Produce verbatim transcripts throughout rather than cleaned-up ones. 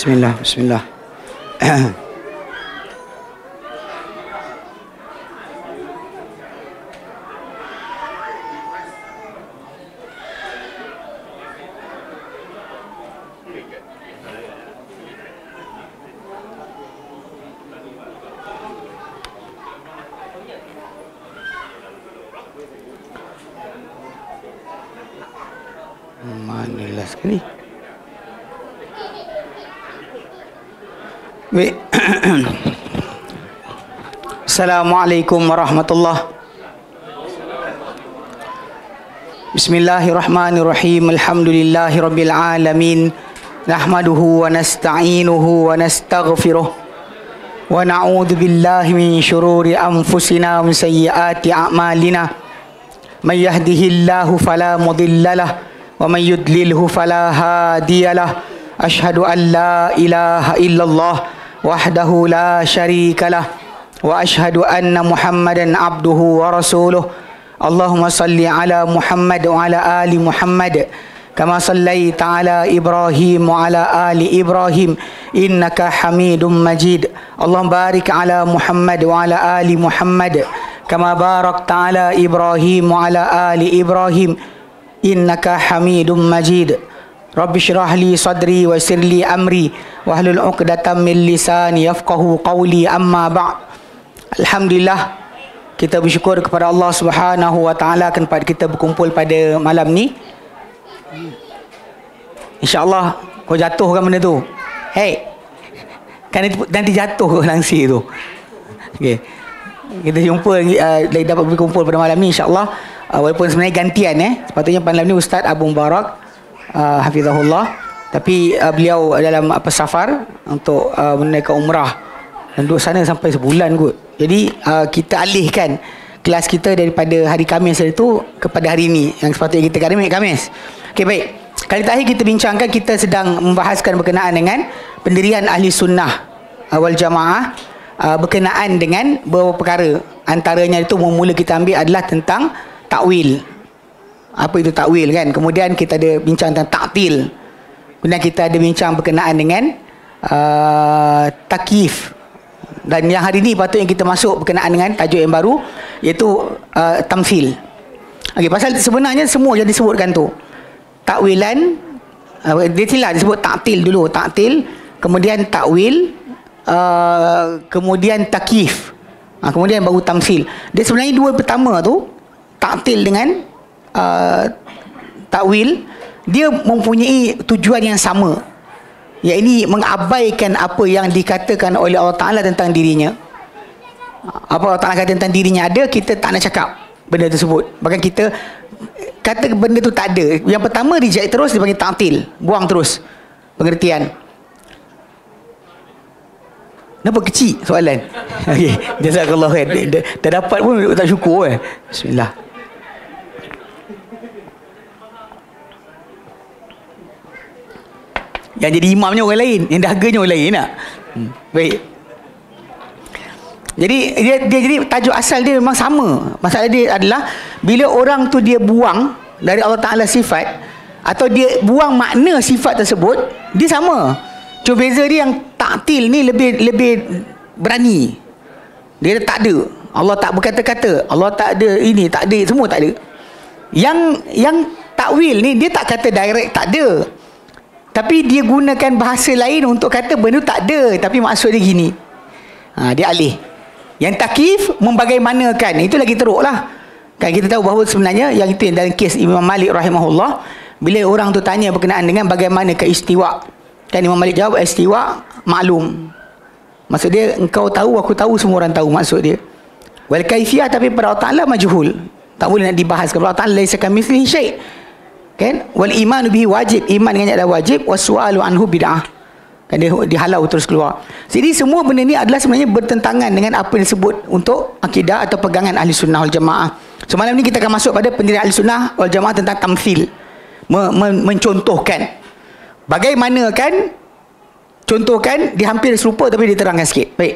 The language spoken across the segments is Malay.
Bismillah, bismillah. Manilah sekali. Baik. Assalamualaikum warahmatullahi. Bismillahirrahmanirrahim. Alhamdulillahi rabbil alamin. Nahmaduhu wa nasta'inuhu wa nastaghfiruh. Wa na'udzu billahi min syururi anfusina wa min sayyiati a'malina. May yahdihillahu fala mudilla lahu wa may yudlilhu fala hadiya lahu. Asyhadu an la ilaha illallah wahdahu la syarika lah wa asyhadu anna Muhammadan abduhu wa rasuluh. Allahumma salli ala Muhammad wa ala ali Muhammad kama sallaita ala Ibrahim wa ala ali Ibrahim innaka Hamidum Majid. Allahumma barik ala Muhammad wa ala ali Muhammad kama barakta ala Ibrahim wa ala ali Ibrahim innaka Hamidum Majid. Rabbi syrah li sadri wa yassir li amri wahlul 'uqdatam min lisani yafqahu qawli, amma ba'd. Alhamdulillah, kita bersyukur kepada Allah Subhanahu wa taala kerana kita berkumpul pada malam ni. Insya-Allah kau jatuh kan benda tu. Hey. Kan nanti jatuh langsir tu. Okey. Kita jumpa uh, dapat berkumpul pada malam ni insya-Allah, uh, walaupun sebenarnya gantian eh. Sepatutnya malam ni Ustaz Abu Mubarak Uh, hafizahullah, tapi uh, beliau dalam apa safar untuk uh, menunaikan umrah dan duduk sana sampai sebulan kot. Jadi uh, kita alihkan kelas kita daripada hari Khamis itu kepada hari ini yang sepatutnya kita akademik Khamis. Okey, baik. Kali terakhir kita bincangkan, kita sedang membahaskan berkenaan dengan pendirian ahli sunnah uh, wal jamaah, uh, berkenaan dengan beberapa perkara. Antaranya itu mula kita ambil adalah tentang takwil. Apa itu takwil kan? Kemudian kita ada bincang tentang taktil. Kemudian kita ada bincang berkenaan dengan uh, takyif. Dan yang hari ini patutnya kita masuk berkenaan dengan tajuk yang baru, iaitu uh, tamthil. Okey, pasal sebenarnya semua yang disebutkan tu takwilan, uh, dia silap disebut taktil dulu, taktil, kemudian takwil, uh, kemudian takyif, uh, kemudian baru tamthil. Dia sebenarnya dua pertama tu, taktil dengan Uh, takwil, dia mempunyai tujuan yang sama, iaitu mengabaikan apa yang dikatakan oleh Allah Ta'ala tentang dirinya. Apa Allah Ta'ala kata tentang dirinya ada, kita tak nak cakap benda tersebut. Bahkan kita kata benda tu tak ada. Yang pertama reject terus, dipanggil taktil, buang terus pengertian. Kenapa kecil soalan? Okey, jazakallah khair. Dah, dah dapat pun tak syukur eh. Bismillah. Yang jadi imamnya orang lain, yang dahaganya orang lain tak? Hmm. Baik. Jadi dia, dia jadi tajuk asal dia memang sama. Masalah dia adalah bila orang tu dia buang dari Allah Ta'ala sifat, atau dia buang makna sifat tersebut, dia sama. Cuma beza dia yang taktil ni lebih lebih berani. Dia tak ada. Allah tak berkata-kata, Allah tak ada ini, tak ada, semua tak ada. Yang yang takwil ni dia tak kata direct tak ada, tapi dia gunakan bahasa lain untuk kata benda tak ada, tapi maksud dia gini. Ha, dia alih. Yang takyif membagaimanakan, itu lagi teruk lah. Kan kita tahu bahawa sebenarnya yang itu dalam kes Imam Malik rahimahullah, bila orang tu tanya berkenaan dengan bagaimana ke istiwa, kan Imam Malik jawab istiwa maklum. Maksud dia engkau tahu, aku tahu, semua orang tahu maksud dia. Wal kaifiyah, tapi pada Allah Ta'ala majhul, tak boleh nak dibahas. Kalau Allah Ta'ala laisa kamitslihi syai', kan? Wal imanu bihi wajib, iman dengannya adalah wajib. Wasu'alu anhu bid'ah, kan dia dihalau terus keluar. Jadi semua benda ni adalah sebenarnya bertentangan dengan apa yang disebut untuk akidah atau pegangan ahli sunnah wal jamaah. So malam ni kita akan masuk pada pendirian ahli sunnah wal jamaah tentang tamthil, men men mencontohkan. Bagaimana kan contohkan, dia hampir serupa tapi diterangkan sikit. Baik.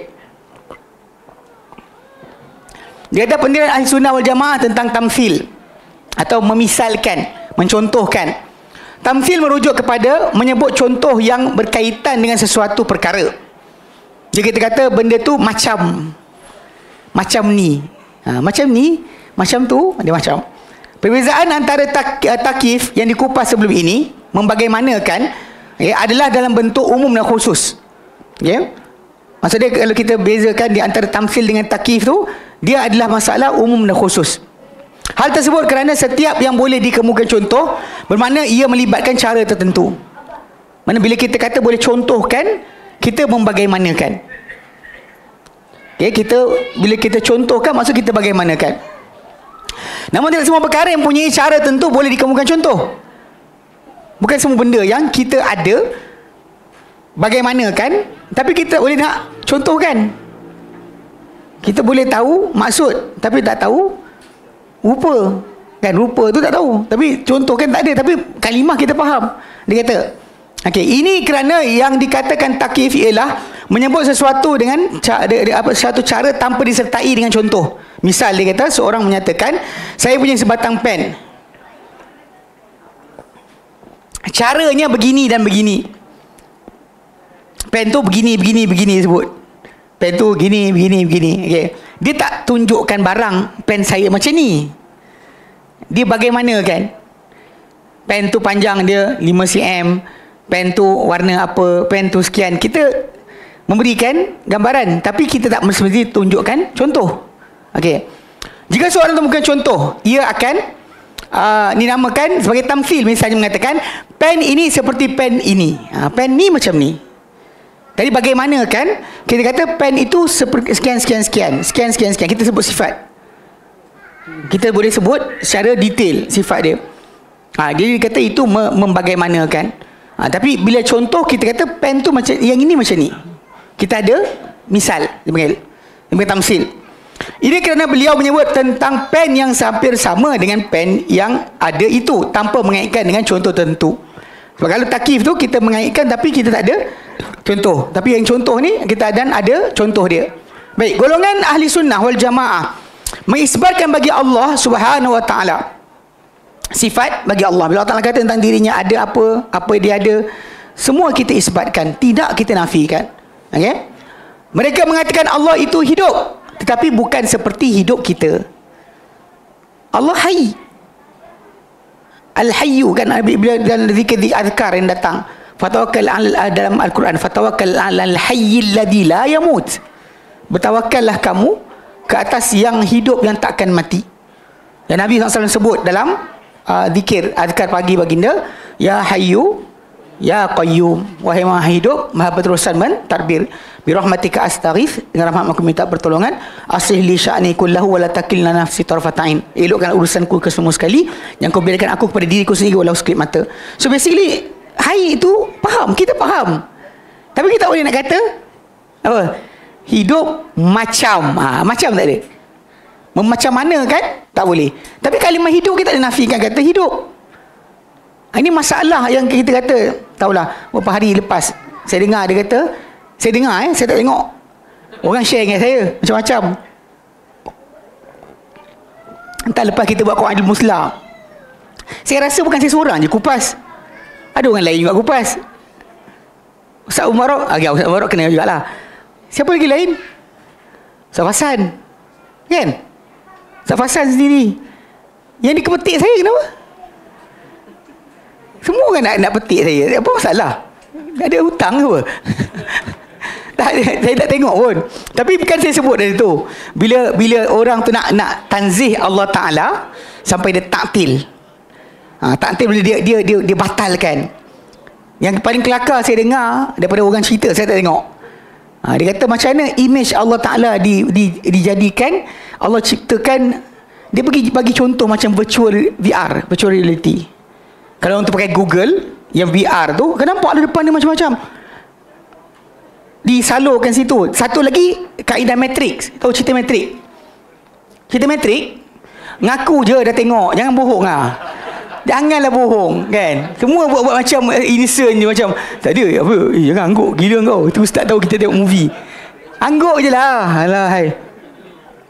Dia ada pendirian ahli sunnah wal jamaah tentang tamthil, atau memisalkan, mencontohkan. Tamthil merujuk kepada menyebut contoh yang berkaitan dengan sesuatu perkara. Jadi kita kata benda tu macam macam ni. Ha, macam ni, macam tu, dia macam. Perbezaan antara tak, takif yang dikupas sebelum ini membagaimanakan okay, adalah dalam bentuk umum dan khusus. Okay? Maksudnya kalau kita bezakan di antara tamthil dengan takif tu, dia adalah masalah umum dan khusus. Hal tersebut kerana setiap yang boleh dikemukakan contoh bermakna ia melibatkan cara tertentu. Mana bila kita kata boleh contohkan, kita membagaimanakan. Okay, kita bila kita contohkan maksud kita bagaimanakan. Namun tidak semua perkara yang mempunyai cara tentu boleh dikemukakan contoh. Bukan semua benda yang kita ada bagaimanakan, tapi kita boleh nak contohkan. Kita boleh tahu maksud tapi tak tahu rupa. Kan rupa tu tak tahu, tapi contohkan tak ada, tapi kalimah kita faham. Dia kata, okey, ini kerana yang dikatakan takif ialah menyebut sesuatu dengan cara, apa, satu cara tanpa disertai dengan contoh. Misal dia kata seorang menyatakan, saya punya sebatang pen, caranya begini dan begini. Pen tu begini, begini, begini sebut. Pen tu begini, begini, begini. Okay. Dia tak tunjukkan barang pen saya macam ni. Dia bagaimana kan? Pen tu panjang dia lima sentimeter, pen tu warna apa, pen tu sekian. Kita memberikan gambaran, tapi kita tak mesti tunjukkan contoh. Okey. Jika seorang temukan contoh, ia akan uh, dinamakan sebagai tamthil. Misalnya mengatakan, pen ini seperti pen ini. Uh, pen ni macam ni. Jadi bagaimana kan? Kita kata pen itu seperti sekian, sekian, sekian. Sekian, sekian, sekian. Kita sebut sifat. Kita boleh sebut secara detail sifat dia. Ha, jadi kata itu membagaimanakan. Ha, tapi bila contoh kita kata pen tu macam yang ini macam ni. Kita ada misal, dia panggil. Dia panggil tamsil. Ini kerana beliau menyebut tentang pen yang hampir sama dengan pen yang ada itu tanpa mengaitkan dengan contoh tertentu. Sebab kalau takif tu kita mengaitkan tapi kita tak ada contoh. Tapi yang contoh ni kita dan ada contoh dia. Baik, golongan ahli sunnah wal jamaah mengisbatkan bagi Allah Subhanahu wa taala sifat bagi Allah. Bila Allah Taala kata tentang dirinya ada apa, apa dia ada, semua kita isbatkan, tidak kita nafikan. Okey? Mereka mengatakan Allah itu hidup, tetapi bukan seperti hidup kita. Allah hayy. Al-hayyu kan, bila dalam zikir azkar yang datang, fatawakkal dalam Al-Quran, fatawakkal alal hayyil ladzi la yamut. Bertawakkallah kamu ke atas yang hidup yang takkan mati. Dan Nabi sallallahu alaihi wasallam sebut dalam uh, zikir azkar pagi baginda, ya hayyu ya qayyum, wahai maha hidup maha berterusan mentadbir, bi rahmatika astaghith, dengan rahmat aku minta pertolongan, aslih li sya'ni kullahu wa la takilna nafsi tarfatain, elokkan urusanku ke semua sekali, yang kau biarkan aku kepada diriku sendiri walau sekelip mata. So basically hayy itu faham, kita faham, tapi kita boleh nak kata apa? Hidup macam, ha, macam tak ada. Macam mana kan? Tak boleh. Tapi kalimah hidup kita ada nafikan kata hidup. Ini masalah yang kita kata, tahulah beberapa hari lepas saya dengar dia kata, saya dengar eh, saya tak tengok. Orang share dengan saya macam-macam. Entah lepas kita buat Qawaidul Muslah, saya rasa bukan saya seorang je kupas. Ada orang lain juga kupas. Ustaz Umar, agak Ustaz Umar kena jugalah. Siapa lagi lain? Ustaz Hasan. Kan? Ustaz Hasan sendiri. Yang dikepetik saya kenapa? Semua orang nak, nak petik saya. Apa masalah? Ada hutang ke apa? Tak, saya tak tengok pun. Tapi bukan saya sebut dari tu. Bila bila orang tu nak nak tanzih Allah Ta'ala sampai dia taktil. Ha, taktil bila dia, dia, dia, dia batalkan. Yang paling kelakar saya dengar daripada orang cerita, saya tak tengok. Ha, dia kata macam mana image Allah Ta'ala di, di, dijadikan, Allah ciptakan, dia bagi, bagi contoh macam virtual V R, virtual reality. Kalau untuk pakai Google yang V R tu, kan nampak ada depan dia macam-macam, disalurkan situ. Satu lagi kaedah matrix. Tahu cerita matrix? Cerita matrix, ngaku je dah tengok, jangan bohong lah. Janganlah bohong kan. Semua buat-buat macam innocent je, macam tak ada apa. Eh, jangan angguk gila kau. Itu ustaz tahu kita tengok movie. Angguk je lah. Alah hai.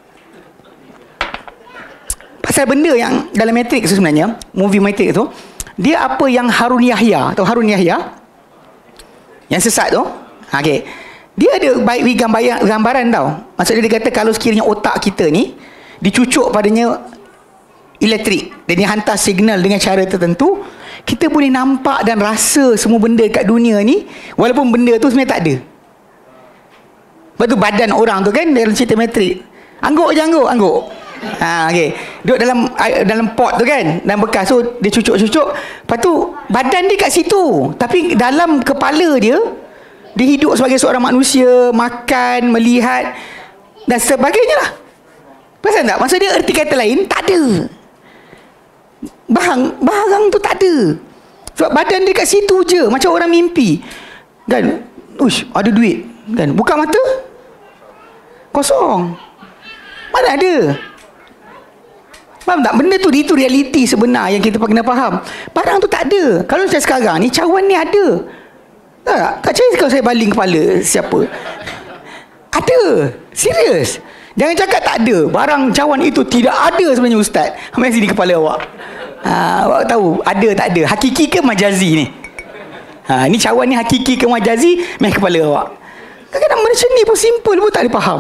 Pasal benda yang dalam Matrix tu sebenarnya, movie Matrix tu, dia apa yang Harun Yahya, atau Harun Yahya yang sesat tu, okey, dia ada baik gambaran, gambaran tau. Maksudnya dia kata kalau sekiranya otak kita ni dicucuk padanya elektrik dan dia hantar signal dengan cara tertentu, kita boleh nampak dan rasa semua benda kat dunia ni, walaupun benda tu sebenarnya tak ada. Lepas tu badan orang tu kan dalam cerita Matrix, angguk je angguk, angguk. Ha, okey. Duduk dalam dalam pot tu kan, dalam bekas tu dia cucuk-cucuk. Lepas tu badan dia kat situ, tapi dalam kepala dia dia hidup sebagai seorang manusia, makan, melihat dan sebagainya lah. Perasan tak? Maksud dia erti kata lain, tak ada. Barang, barang tu tak ada. Sebab badan dia kat situ je, macam orang mimpi. Kan? Ush, ada duit. Kan? Buka mata, kosong. Mana ada? Faham tak? Benda tu, itu realiti sebenar yang kita kena faham. Barang tu tak ada. Kalau saya sekarang ni, cawan ni ada. Tak, tak percaya kalau saya baling kepala siapa. Ada. Serius. Jangan cakap tak ada. Barang cawan itu tidak ada sebenarnya ustaz. Ambil sini kepala awak. Ha, awak tahu ada tak ada. Hakiki ke majazi ni? Ha, ni cawan ni hakiki ke majazi? Ambil kepala awak. Kadang-kadang macam ni pun simple pun tak boleh faham.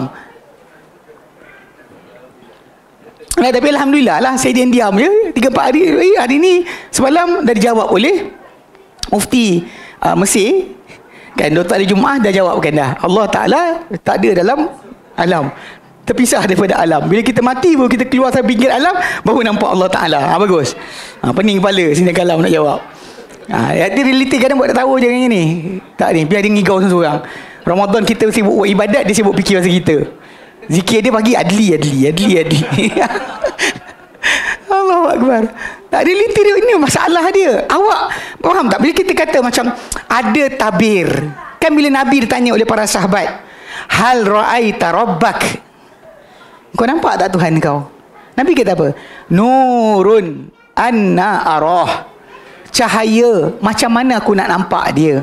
Nah, tapi alhamdulillah lah saya diam-diam je. tiga empat hari eh, hari ni semalam dah dijawab oleh Mufti uh, Mesir. Kan Doktor Ali Jumaah dah jawabkan dah. Allah Ta'ala tak ada dalam alam, terpisah daripada alam. Bila kita mati baru kita keluar dari pinggir alam, baru nampak Allah Ta'ala. Ha, bagus. Ha, pening kepala sini kalam nak jawab. Ha, dia realiti kadang buat tak tahu je macam ni. Tak ni, biar dia ngigau seorang-seorang. Ramadan kita sibuk buat ibadat, dia sibuk fikir pasal kita. Zikir dia pagi adli, adli, adli, adli. Allahu Akbar. Tak realiti dia, ini masalah dia. Awak faham tak? Bila kita kata macam ada tabir, kan bila Nabi ditanya oleh para sahabat, hal ra'aita rabbak, kau nampak tak Tuhan kau? Nabi kata apa? Nurun anna arah, cahaya, macam mana aku nak nampak dia?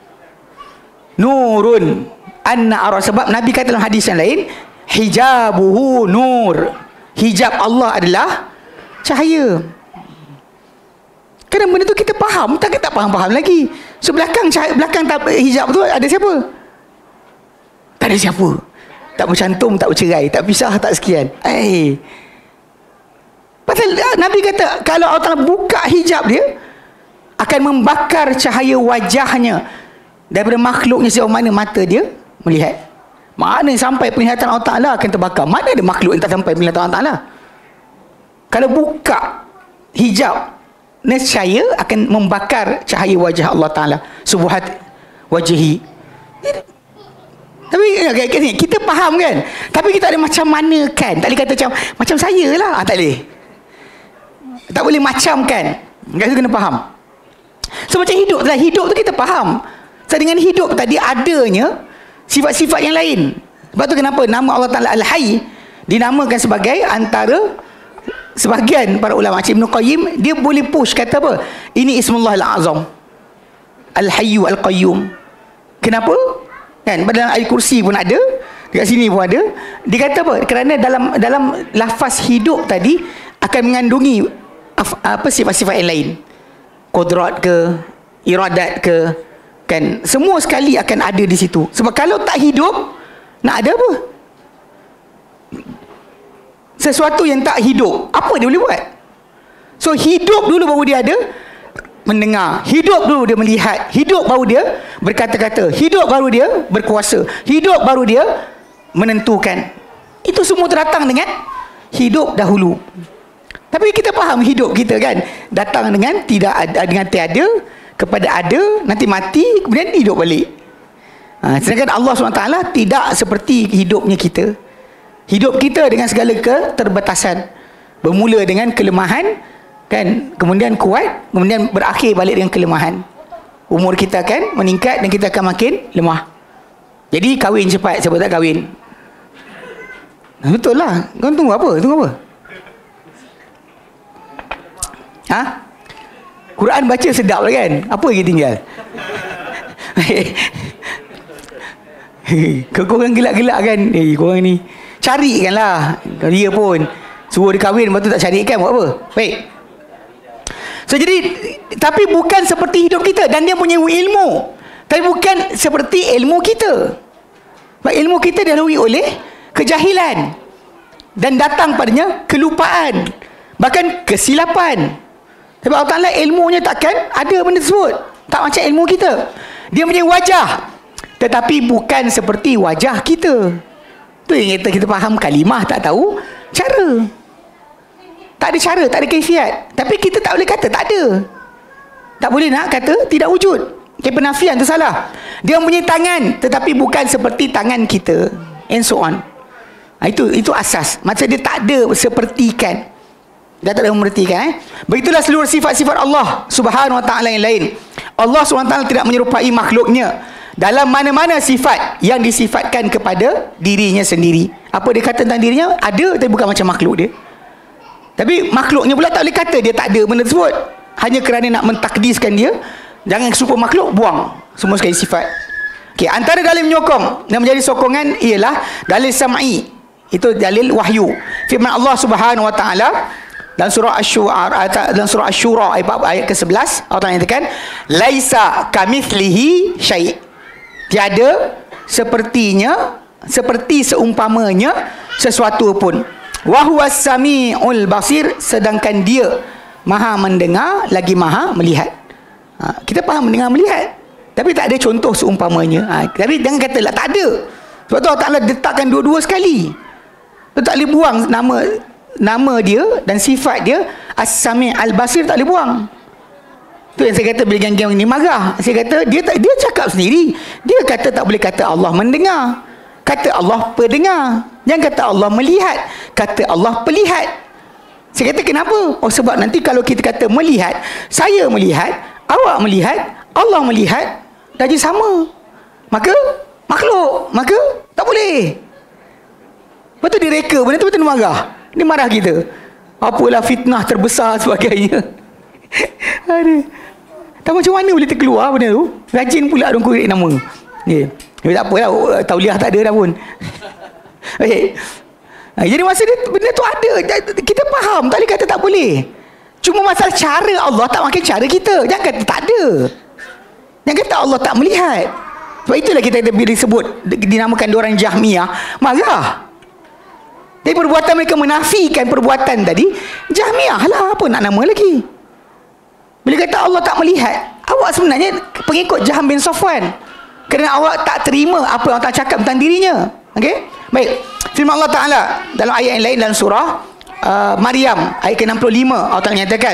Nurun anna arah. Sebab Nabi kata dalam hadis yang lain, hijabuhu nur, hijab Allah adalah cahaya. Kadang benda tu kita faham, tak tak faham-faham lagi. So belakang cahaya, belakang hijab tu ada siapa? Tak ada siapa. Tak bercantum, tak bercerai, tak pisah, tak sekian. Eh, pasal Nabi kata kalau Allah Ta'ala buka hijab dia, akan membakar cahaya wajahnya daripada makhluknya sejauh mana mata dia melihat. Mana sampai penglihatan Allah Ta'ala akan terbakar. Mana ada makhluk yang tak sampai penglihatan Allah Ta'ala? Kalau buka hijab, nescaya akan membakar cahaya wajah Allah Ta'ala. Subuhat wajhi. Tapi kita faham kan? Tapi kita ada macam mana kan? Tak boleh kata macam macam saya lah. Ah, tak boleh. Tak boleh macam kan? Kita kena faham. So macam hidup lah. Hidup tu kita faham. So dengan hidup tadi adanya sifat-sifat yang lain. Sebab tu kenapa nama Allah Ta'ala Al-Hayy dinamakan sebagai antara sebahagian para ulama macam Ibn Qayyim, dia boleh push kata apa? Ini Ismullah Al-Azam, Al-Hayyu Al-Qayyum. Kenapa? Kan dalam ayat kursi pun ada, dekat sini pun ada. Dia kata apa? Kerana dalam dalam lafaz hidup tadi akan mengandungi apa sifat-sifat yang lain. Qudrat ke, iradat ke, kan semua sekali akan ada di situ. Sebab kalau tak hidup, nak ada apa? Sesuatu yang tak hidup, apa dia boleh buat? So hidup dulu baru dia ada mendengar, hidup dulu dia melihat, hidup baru dia berkata-kata, hidup baru dia berkuasa, hidup baru dia menentukan. Itu semua terdatang dengan hidup dahulu. Tapi kita faham hidup kita kan datang dengan tidak ada, dengan tiada kepada ada, nanti mati, kemudian hidup balik. Ha, sedangkan Allah subhanahu wa taala tidak seperti hidupnya kita. Hidup kita dengan segala keterbatasan, bermula dengan kelemahan, kan, kemudian kuat, kemudian berakhir balik dengan kelemahan. Umur kita akan meningkat dan kita akan makin lemah. Jadi kahwin cepat, siapa tak kahwin? Nah, betul lah. Kau tunggu apa? Tunggu apa? Ha? Quran baca sedap lah kan? Apa lagi tinggal? Korang gelak-gelak kan? Eh, korang ni carikan lah. Kalau dia pun suruh dia kahwin, lepas tu tak carikan, buat apa? Baik. So jadi, tapi bukan seperti hidup kita. Dan dia punya ilmu, tapi bukan seperti ilmu kita. Sebab ilmu kita dilalui oleh kejahilan, dan datang padanya kelupaan, bahkan kesilapan. Sebab Allah Ta'ala ilmunya takkan ada benda tersebut. Tak macam ilmu kita. Dia punya wajah, tetapi bukan seperti wajah kita. Tu yang kita, kita faham kalimah, tak tahu cara. Tak ada cara, tak ada kaifiat. Tapi kita tak boleh kata tak ada. Tak boleh nak kata tidak wujud. Okay, penafian tu salah. Dia punya tangan, tetapi bukan seperti tangan kita, and so on. Ha, itu itu asas. Macam dia tak ada sepertikan. Dia tak ada memerhatikan. Eh? Begitulah seluruh sifat-sifat Allah Subhanahu Wa Taala yang lain. Allah Subhanahu Wa Taala tidak menyerupai makhluknya dalam mana-mana sifat yang disifatkan kepada dirinya sendiri. Apa dia kata tentang dirinya? Ada, tapi bukan macam makhluk dia. Tapi makhluknya pula tak boleh kata dia tak ada benda tersebut. Hanya kerana nak mentakdiskan dia. Jangan serupa makhluk, buang semua sekali sifat. Okay, antara dalil menyokong dan menjadi sokongan ialah dalil sam'i. Itu dalil wahyu. Firman Allah Subhanahu Wa Taala dalam surah Asy-Syu'ara, dalam surah Asy-Syura ayat ke sebelas, Allah Taala nyatakan, laisa kamitslihi syai'. Tiada sepertinya, seperti seumpamanya sesuatu pun. Wa huwas samiul basir, sedangkan dia maha mendengar lagi maha melihat. Ha, kita faham mendengar melihat, tapi tak ada contoh seumpamanya. Ha, tapi jangan katalah tak ada. Sebab tu Allah Ta'ala letakkan dua-dua sekali. Tu tak boleh buang nama nama dia dan sifat dia. As-Sami' Al-Basir tak boleh buang. Tu yang saya kata bila geng-geng ini marah. Saya kata dia tak, dia cakap sendiri. Dia kata tak boleh kata Allah mendengar. Kata Allah pendengar. Jangan kata Allah melihat. Kata Allah pelihat. Saya kata kenapa? Oh, sebab nanti kalau kita kata melihat, saya melihat, awak melihat, Allah melihat, dah jadi sama. Maka makhluk, maka tak boleh. Betul dia reka benda tu, betul dia marah. Dia marah kita. Apalah fitnah terbesar sebagainya. Aduh. Tak macam mana boleh terkeluar benda tu. Rajin pula dong korek nama. Ya. Yeah. Tak apalah, tauliah tak ada dah pun. Okay. Jadi masa dia, benda tu ada, kita faham, tak boleh kata tak boleh. Cuma masalah cara Allah tak makin cara kita. Jangan kata tak ada. Jangan kata Allah tak melihat. Sebab itulah kita bila disebut, dinamakan diorang Jahmiyah, marah. Jadi perbuatan mereka menafikan perbuatan tadi, Jahmiyah lah, apa nak nama lagi. Bila kata Allah tak melihat, awak sebenarnya pengikut Jahm bin Safwan, kerana awak tak terima apa yang Allah cakap tentang dirinya. Okey? Baik. Firman Allah Ta'ala dalam ayat yang lain dalam surah uh, Maryam ayat ke enam puluh lima, Allah Ta'ala nyatakan,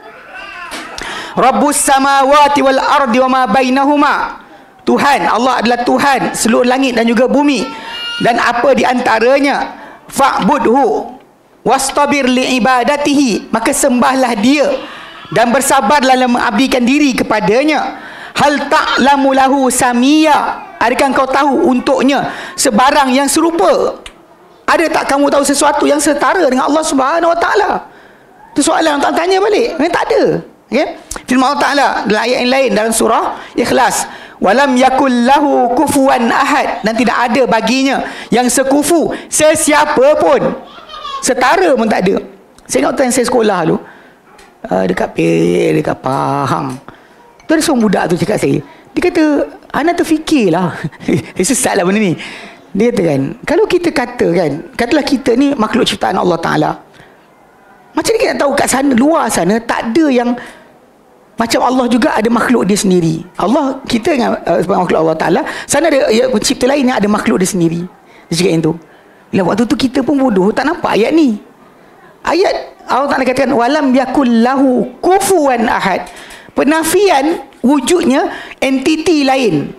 Rabbus samawati wal ardi wa ma bainahuma. Tuhan, Allah adalah Tuhan seluruh langit dan juga bumi dan apa di antaranya. Fa'budhu wastabir li ibadatihi, maka sembahlah dia dan bersabarlah dalam mengabdikan diri kepadanya. Hal ta'lamu lahu samia, adakah kau tahu untuknya sebarang yang serupa? Ada tak kamu tahu sesuatu yang setara dengan Allah Subhanahu Wa Taala? Itu soalan yang tak tanya balik. Memang tak ada. Okay? Firman Allah Ta'ala dalam ayat yang lain dalam surah Ikhlas, walam yakul lahu kufuwan ahad, dan tidak ada baginya yang sekufu sesiapa pun, setara pun tak ada. Saya ingat waktu yang saya sekolah dulu, uh, dekat P, dekat Pahang, tu ada seorang budak tu cakap saya, dia kata, ana terfikirlah sesat lah benda ni. Dia kata kan, kalau kita kata kan, katalah kita ni makhluk ciptaan Allah Ta'ala, macam ni kita nak tahu kat sana, luar sana tak ada yang macam Allah juga ada makhluk dia sendiri. Allah, kita dengan uh, makhluk Allah Ta'ala, sana ada ya, pencipta lain yang ada makhluk dia sendiri. Dia cakap yang tu. Bila waktu tu kita pun bodoh, tak nampak ayat ni. Ayat Allah Ta'ala katakan, walam yakul lahu kufuwan ahad. Penafian wujudnya entiti lain.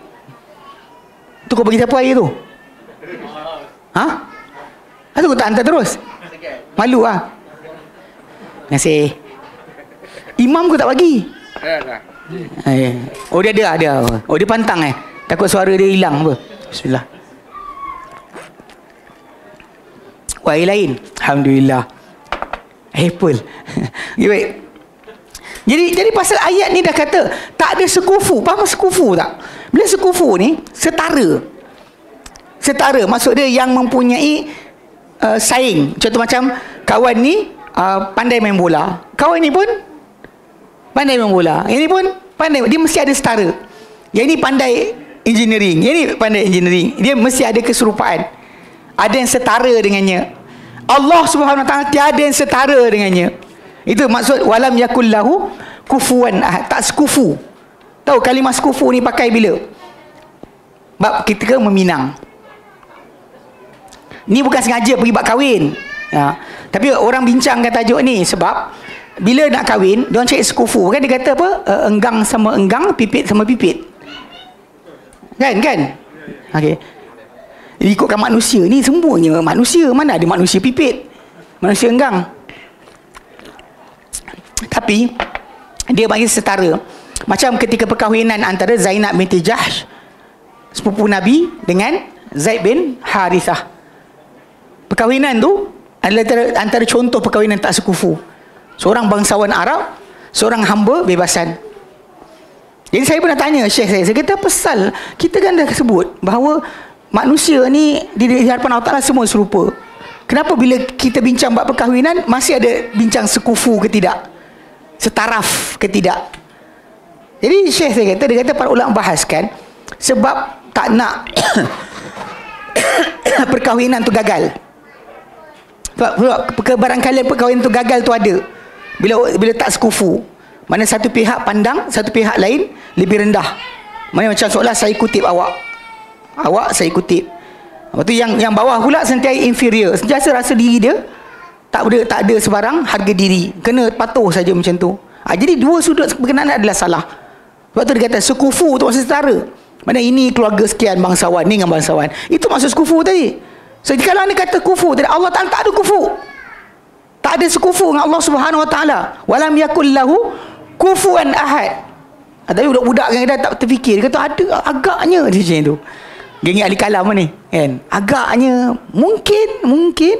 Tu kau bagi siapa ayat tu? Ha? Atau kau tak hantar terus? Malu lah. Terima kasih. Imam kau tak bagi? Oh dia ada, ada. Oh dia pantang eh. Takut suara dia hilang apa. Bismillah. Wah, yang lain. Alhamdulillah. Apple. Okay, baik. Jadi jadi pasal ayat ni dah kata tak ada sekufu. Faham sekufu tak? Bila sekufu ni setara. Setara maksud dia yang mempunyai uh, saing. Contoh macam kawan ni uh, pandai main bola. Kawan ni pun Pandai main bola. Yang ni pun pandai. Dia mesti ada setara. Yang ni pandai engineering. Yang ni pandai engineering. Dia mesti ada keserupaan. Ada yang setara dengannya. Allah Subhanahu Wa Taala tiada yang setara dengannya. Itu maksud walam yakul lahu kufuwan ahad. Tak sekufu. Tahu kalimah sekufu ni pakai bila? Bab ketika meminang. Ni bukan sengaja pergi bab kahwin. Ya. Tapi orang bincangkan tajuk ni sebab bila nak kahwin, dia orang cari sekufu. Kan dia kata apa? Uh, enggang sama enggang, pipit sama pipit. Kan? Kan? Okey. Ikutkan manusia ni semuanya manusia. Mana ada manusia pipit? Manusia enggang. Tapi dia bagi setara. Macam ketika perkahwinan antara Zainab binti Jahsh, sepupu Nabi, dengan Zaid bin Harithah. Perkahwinan tu adalah antara, antara contoh perkahwinan tak sekufu. Seorang bangsawan Arab, seorang hamba bebasan. Jadi saya pernah tanya Syekh saya, saya kata pasal kita kan dah sebut bahawa manusia ni di hadapan Allah Ta'ala semua serupa. Kenapa bila kita bincang bab perkahwinan masih ada bincang sekufu ke tidak? Setaraf ke tidak? Jadi Syekh saya kata, dia kata para ulama bahaskan sebab tak nak perkahwinan tu gagal. Sebab kebarangkalian perkahwinan tu gagal tu ada bila bila tak sekufu. Mana satu pihak pandang, satu pihak lain lebih rendah. Mana macam seolah saya kutip awak, awak saya kutip. Lepas tu yang yang bawah pula sentiasa inferior, sentiasa rasa diri dia tak ada tak ada sebarang harga diri, kena patuh saja macam tu. Ha, jadi dua sudut berkenaan adalah salah. Sebab tu dia kata sekufu tu maksud setara. Mana ini keluarga sekian bangsawan ni dengan bangsawan. Itu maksud sekufu tadi. So kalau anda kata kufu tadi, Allah Ta'ala tak ada kufu. Tak ada sekufu dengan Allah Subhanahu Wa Ta'ala. Walam yakul lahu kufuwan ahad. Ha, tapi budak-budak yang dah tak terfikir, dia kata ada agaknya dia macam tu. Geng ahli kalam ni kan. Agaknya mungkin mungkin.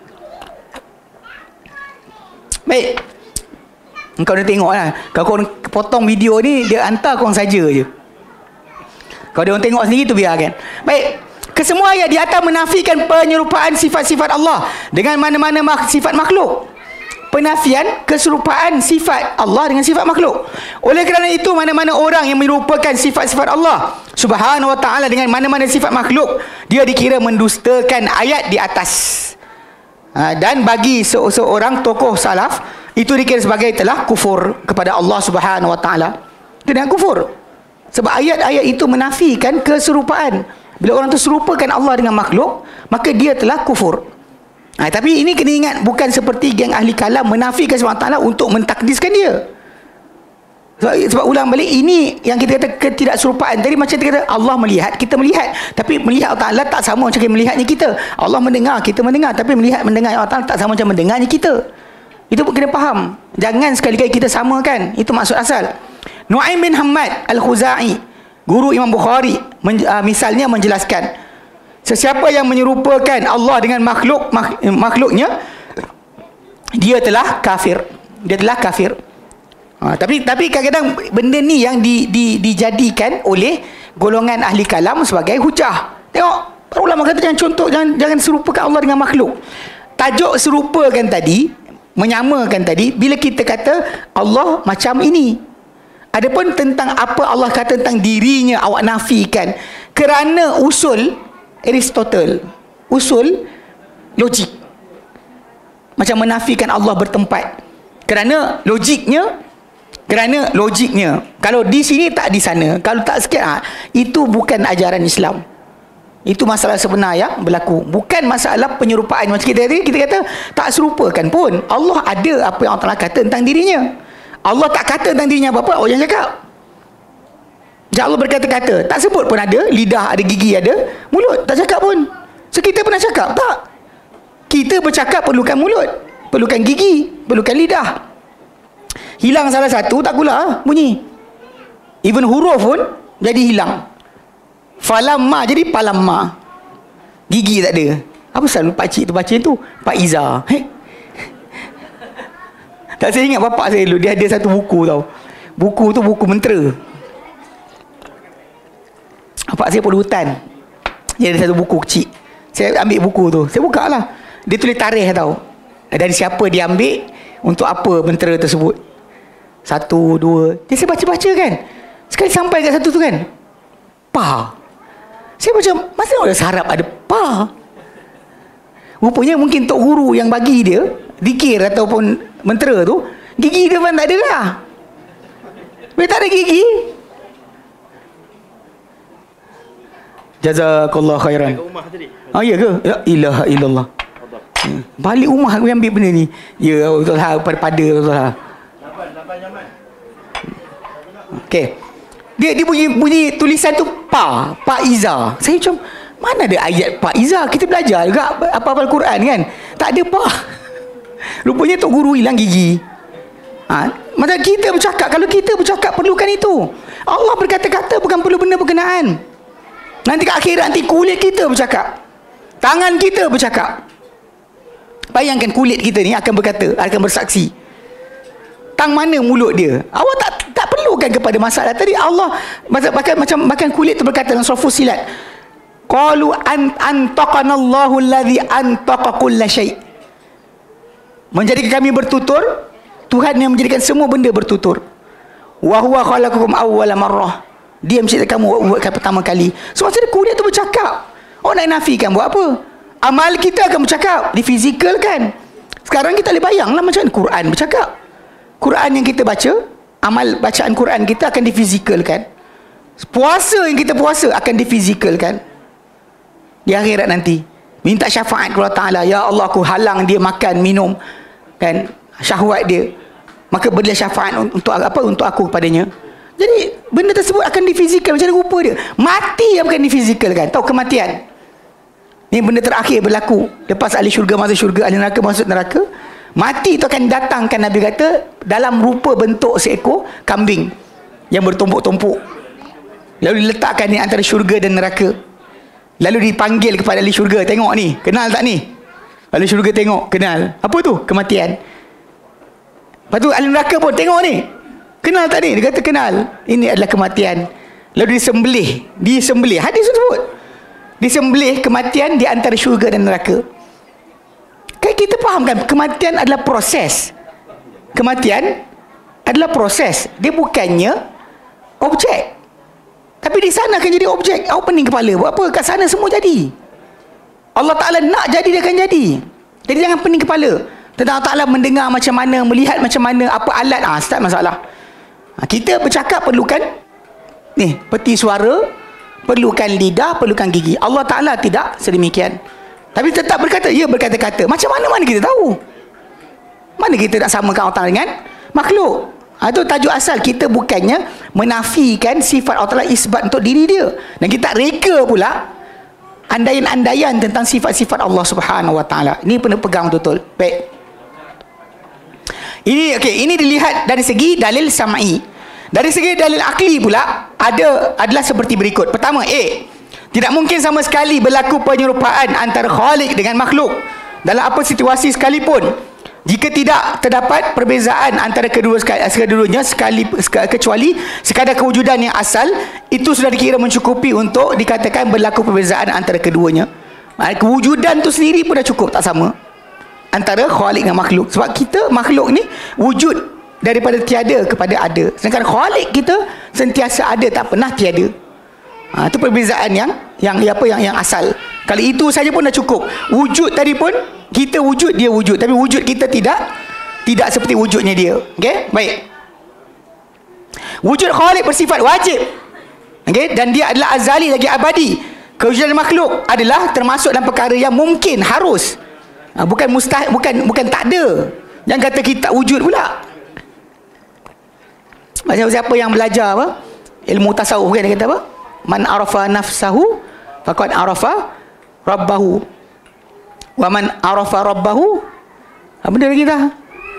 Baik. Kau dah tengok lah. Kalau kau potong video ni, dia hantar korang saja je. Kalau dia orang tengok sendiri tu biarkan. Baik. Kesemua ayat di atas menafikan penyerupaan sifat-sifat Allah dengan mana-mana mak- sifat makhluk. Penafian keserupaan sifat Allah dengan sifat makhluk. Oleh kerana itu, mana-mana orang yang menyerupakan sifat-sifat Allah Subhanahu Wa Ta'ala dengan mana-mana sifat makhluk, dia dikira mendustakan ayat di atas. Ha, dan bagi se- seorang tokoh salaf, itu dikira sebagai telah kufur kepada Allah Subhanahu Wa Ta'ala. Itu dengan kufur. Sebab ayat-ayat itu menafikan keserupaan. Bila orang tu serupakan Allah dengan makhluk, maka dia telah kufur. Ha, tapi ini kena ingat, bukan seperti geng ahli kalam menafikan Allah Ta'ala untuk mentakdiskan dia. Sebab, sebab ulang balik, ini yang kita kata ketidakserupaan. Tadi macam kita kata Allah melihat, kita melihat. Tapi melihat Allah Ta'ala tak sama macam melihatnya kita. Allah mendengar, kita mendengar. Tapi melihat mendengar Allah Ta'ala tak sama macam mendengarnya kita. Itu pun kena faham. Jangan sekali-kali kita samakan. Itu maksud asal. Nu'aim bin Hammad Al-Khuzai, guru Imam Bukhari, men, uh, misalnya menjelaskan, sesiapa yang menyerupakan Allah dengan makhluk mak, makhluknya, dia telah kafir. Dia telah kafir. Ha, tapi tapi kadang-kadang benda ni yang di, di, dijadikan oleh golongan ahli kalam sebagai hujah. Tengok, para ulama kata jangan contoh, jangan, jangan serupakan Allah dengan makhluk. Tajuk serupakan tadi, menyamakan tadi, bila kita kata Allah macam ini. Adapun tentang apa Allah kata tentang dirinya, awak nafikan kerana usul Aristotle, usul logik. Macam menafikan Allah bertempat kerana logiknya, kerana logiknya. Kalau di sini tak di sana, kalau tak sikit, ha, itu bukan ajaran Islam. Itu masalah sebenar yang berlaku. Bukan masalah penyerupaan. Macam kita tadi, kita kata tak serupakan pun. Allah ada apa yang Allah kata tentang dirinya. Allah tak kata tentang dirinya apa-apa, orang yang cakap. Allah berkata-kata, tak sebut pun ada lidah, ada gigi, ada mulut, tak cakap pun. So kita pernah cakap? Tak. Kita bercakap perlukan mulut, perlukan gigi, perlukan lidah. Hilang salah satu, tak gula bunyi. Even huruf pun jadi hilang. Falamma jadi palamma. Gigi tak ada. Apa selalu pakcik tu baca tu? Pak Iza. Hei. Tak, saya ingat bapak saya dulu, dia ada satu buku tau. Buku tu buku mentera. Bapak saya pun hutan. Dia ada satu buku kecil. Saya ambil buku tu, saya buka lah. Dia tulis tarikh tau, dari siapa dia ambil, untuk apa mentera tersebut. Satu, dua. Dia saya baca-baca kan. Sekali sampai kat satu tu kan, pa. Saya macam, masa nak ada sarap ada pa. Rupanya mungkin tok guru yang bagi dia zikir ataupun mentera tu, gigi dia pun tak ada lah. Dia tak ada gigi. Jazakallah khairan. Oh ya ke? Ya ilaha illallah. Balik rumah aku ambil benda ni. Ya betul lah, pada-pada betul lah. Okey. Dia dia bunyi bunyi tulisan tu pa, Pa Iza. Saya macam mana ada ayat Pa Iza? Kita belajar juga apa-apa Al-Quran kan. Tak ada pa. Rupanya tok guru hilang gigi. Ha, macam kita bercakap, kalau kita bercakap perlukan itu. Allah berkata-kata bukan perlu benda berkenaan. Nanti ke akhirat nanti kulit kita bercakap. Tangan kita bercakap. Bayangkan kulit kita ni akan berkata, akan bersaksi. Tang mana mulut dia? Awak tak tak perlukan kepada masalah tadi. Allah bahkan macam bahkan kulit tu berkata dalam surah Fussilat, qalu an antaqanallahu allazi antaqa kulla syai'. Menjadikan kami bertutur, Tuhan yang menjadikan semua benda bertutur. Wa huwa khalaqakum awwala marrah. Dia menciptakan kamu buat pertama kali. So macam kulit tu bercakap. Orang nak nafikan buat apa? Amal kita akan bercakap, di fizikal kan. Sekarang kita boleh bayanglah macam mana Quran bercakap. Quran yang kita baca, amal bacaan Quran kita akan difizikalkan. Puasa yang kita puasa akan difizikalkan di akhirat nanti. Minta syafaat kepada Allah Ta'ala, ya Allah aku halang dia makan, minum kan, syahwat dia, maka berilah syafaat untuk apa? Untuk aku kepadanya. Jadi benda tersebut akan difizikal. Macam mana rupa dia? Mati yang bukan difizikalkan. Tahu kematian ni benda terakhir berlaku. Lepas ahli syurga masuk syurga, ahli neraka masuk neraka. Mati itu akan datangkan, Nabi kata, dalam rupa bentuk seekor kambing yang bertumpuk-tumpuk. Lalu diletakkan di antara syurga dan neraka. Lalu dipanggil kepada ahli syurga, tengok ni, kenal tak ni? Ahli syurga tengok, kenal. Apa tu? Kematian. Lepas tu ahli neraka pun tengok ni, kenal tak ni? Dia kata kenal. Ini adalah kematian. Lalu disembelih, disembelih. Hadis tersebut. Disembelih kematian di antara syurga dan neraka. Kan kita fahamkan kematian adalah proses. Kematian adalah proses. Dia bukannya objek. Tapi di sana akan jadi objek. Awak pening kepala, buat apa? Kat sana semua jadi. Allah Ta'ala nak jadi, dia akan jadi. Jadi jangan pening kepala tentang Allah Ta'ala mendengar macam mana, melihat macam mana, apa alat. Ah, start masalah. Ha, kita bercakap perlukan ni, peti suara, perlukan lidah, perlukan gigi. Allah Ta'ala tidak sedemikian. Tapi tetap berkata, ya berkata-kata. Macam mana mana kita tahu? Mana kita nak samakan Allah Ta'ala dengan makhluk? Ha, itu tajuk asal. Kita bukannya menafikan sifat Allah Ta'ala, isbat untuk diri dia. Dan kita tak reka pula andaian-andaian tentang sifat-sifat Allah Subhanahu Wa Ta'ala. Ini perlu pegang betul-betul. Baik. Ini okey, ini dilihat dari segi dalil sam'i. Dari segi dalil akli pula ada adalah seperti berikut. Pertama, A, tidak mungkin sama sekali berlaku penyerupaan antara Khaliq dengan makhluk dalam apa situasi sekalipun, jika tidak terdapat perbezaan antara kedua keduanya sekali kecuali sekadar kewujudan yang asal itu sudah dikira mencukupi untuk dikatakan berlaku perbezaan antara keduanya. Kewujudan tu sendiri pun dah cukup, tak sama antara Khaliq dengan makhluk. Sebab kita makhluk ni wujud daripada tiada kepada ada, sedangkan Khaliq kita sentiasa ada, tak pernah tiada. Ha, itu perbezaan yang yang apa yang yang asal. Kalau itu saja pun dah cukup. Wujud tadi pun kita wujud, dia wujud, tapi wujud kita tidak tidak seperti wujudnya dia. Okey, baik. Wujud Khaliq bersifat wajib. Okey, dan dia adalah azali lagi abadi. Kewujudan makhluk adalah termasuk dalam perkara yang mungkin, harus. Ha, bukan mustahil, bukan bukan tak ada. Jangan kata kita tak wujud pula. Macam siapa yang belajar apa? Ilmu tasawuf kan, dia kata apa? Man arafa nafsahu faqad arafa rabbahu. Wa man arafa rabbahu, apa benda lagi dah?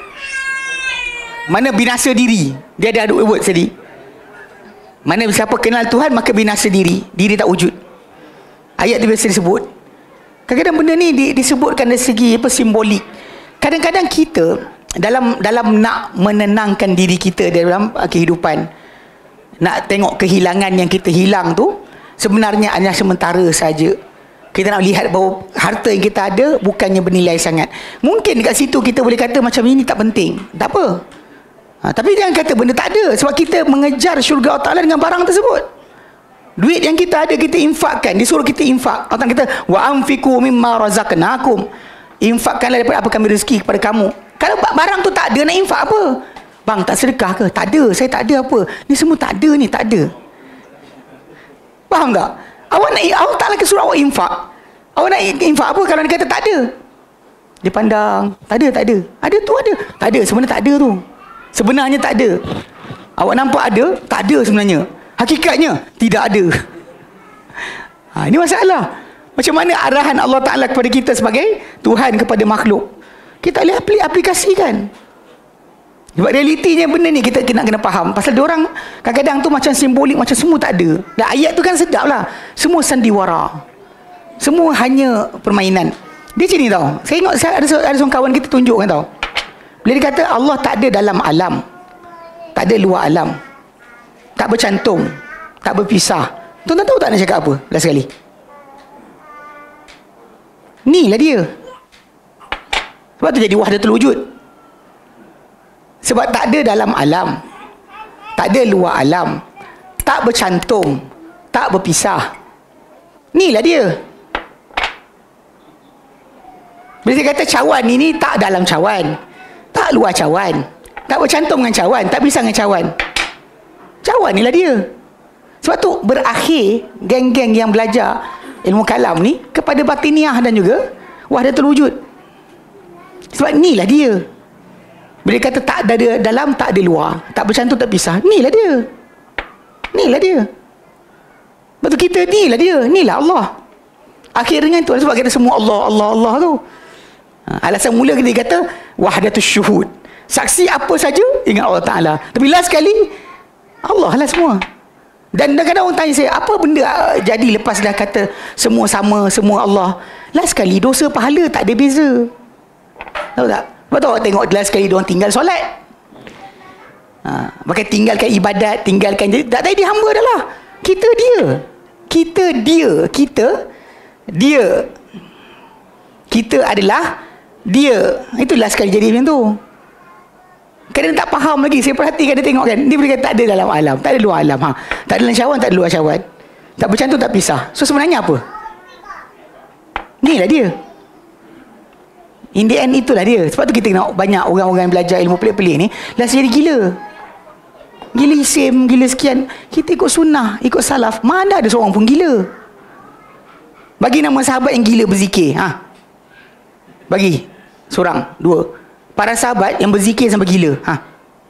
Mana binasa diri. Dia ada aduk word tadi. Mana siapa kenal Tuhan maka binasa diri. Diri tak wujud. Ayat tu biasa disebut. Kadang-kadang benda ni di, disebutkan dari segi apa, simbolik. Kadang-kadang kita dalam dalam nak menenangkan diri kita dalam kehidupan, nak tengok kehilangan yang kita hilang tu sebenarnya hanya sementara saja. Kita nak lihat bahawa harta yang kita ada bukannya bernilai sangat. Mungkin dekat situ kita boleh kata macam ini tak penting. Tak apa. Ha, tapi jangan kata benda tak ada, sebab kita mengejar syurga Allah Ta'ala dengan barang tersebut. Duit yang kita ada kita infakkan, disuruh kita infak. Allah kata wa anfiqu mimma razaqnakum, infakkanlah daripada apa kami rezeki kepada kamu. Kalau barang tu tak ada, nak infak apa? Bang, tak sedekah ke? Tak ada, saya tak ada apa. Ni semua tak ada ni, tak ada. Faham tak? Awak nak, Allah Ta'ala suruh awak infak. Awak nak infak apa kalau dia kata tak ada? Dia pandang, tak ada, tak ada. Ada tu ada. Tak ada, sebenarnya tak ada tu. Sebenarnya tak ada. Awak nampak ada, tak ada sebenarnya. Hakikatnya, tidak ada. Ha, ini masalah. Macam mana arahan Allah Ta'ala kepada kita sebagai Tuhan kepada makhluk? Kita boleh aplikasikan. Sebab realitinya benda ni kita kena kena faham. Pasal diorang kadang-kadang tu macam simbolik, macam semua tak ada. Dan ayat tu kan sedap lah. Semua sandiwara. Semua hanya permainan. Dia macam ni tau. Saya ingat saya ada, ada seorang kawan kita tunjuk kan tau. Bila dia kata Allah tak ada dalam alam, tak ada luar alam, tak bercantum, tak berpisah. Tuan-tuan tahu tak nak cakap apa? Last sekali. Ni lah dia. Sebab tu jadi wahdatul wujud. Sebab tak ada dalam alam, tak ada luar alam, tak bercantum, tak berpisah. Ni lah dia. Bila dia kata cawan ini, tak dalam cawan, tak luar cawan, tak bercantum dengan cawan, tak pisah dengan cawan. Cawan ni lah dia. Sebab tu berakhir geng-geng yang belajar ilmu kalam ni kepada batiniah dan juga wahdatul wujud. Sebab ni lah dia. Bila kata tak ada dalam, tak ada luar, tak bercantum, tak pisah, ni lah dia. Ni lah dia. Betul, kita ni lah dia. Ni lah Allah. Akhir dengan tu sebab kita semua Allah, Allah, Allah tu. Alasan mula kita kata wahdatul syuhud. Saksi apa saja ingat Allah Ta'ala. Tapi last sekali Allah lah semua. Dan kadang-kadang orang tanya saya, apa benda jadi lepas dah kata semua sama, semua Allah? Last sekali dosa pahala tak ada beza. Tahu tak? Sebab tu awak tengok last sekali diorang tinggal solat. Ha, pakai tinggalkan ibadat, tinggalkan, tak tadi dia hamba dah lah. Kita dia. Kita dia. Kita dia. Kita adalah dia. Itu last sekali jadi macam tu. Kadang tak faham lagi. Saya perhatikan dia tengok kan. Dia boleh kata tak ada dalam alam, tak ada luar alam. Ha. Tak ada dalam cawan, tak ada luar cawan. Tak bercantum, tak pisah. So sebenarnya apa? Ni lah dia. In the end itulah dia. Sebab tu kita tengok banyak orang-orang yang belajar ilmu pelik-pelik ni last jadi gila. Gila isim, gila sekian. Kita ikut sunnah, ikut salaf. Mana ada seorang pun gila. Bagi nama sahabat yang gila berzikir. Ha? Bagi. Seorang, dua. Para sahabat yang berzikir sampai gila. Ha?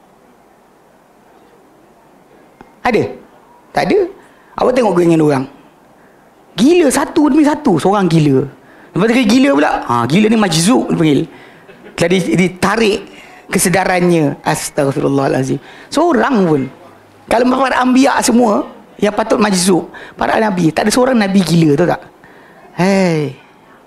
Ada? Tak ada? Awak tengok dengan orang. Gila satu demi satu. Seorang gila. Lepas tu gila pula. Ha, gila ni majzuk dia panggil. Telah ditarik kesedarannya. Astaghfirullahalazim. Seorang pun. Kalau para anbiya semua yang patut majzuk, para nabi, tak ada seorang nabi gila, tahu tak? Hei.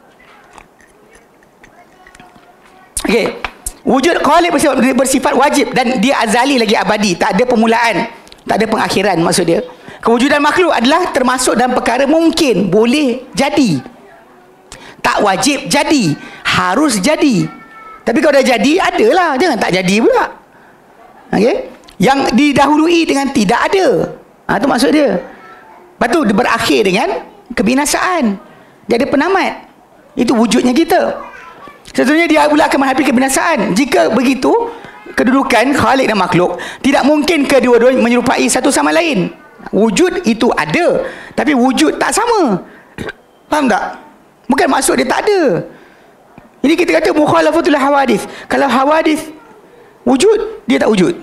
Okey. Wujud khaliq bersifat, bersifat wajib dan dia azali lagi abadi, tak ada permulaan, tak ada pengakhiran maksud dia. Kewujudan makhluk adalah termasuk dalam perkara mungkin, boleh jadi. Tak wajib jadi, harus jadi. Tapi kalau dah jadi, adalah, jangan tak jadi pula. Okey? Yang didahului dengan tidak ada. Ha, itu maksud dia. Lepas tu dia berakhir dengan kebinasaan. Dia ada penamat. Itu wujudnya kita. Seterusnya dia pula akan menghadapi kebinasaan. Jika begitu, kedudukan khalik dan makhluk tidak mungkin kedua-duanya menyerupai satu sama lain. Wujud itu ada, tapi wujud tak sama. Faham tak? Bukan maksud dia tak ada. Jadi kita kata mukhalafatul hawadith. Kalau hawadith wujud, dia tak wujud.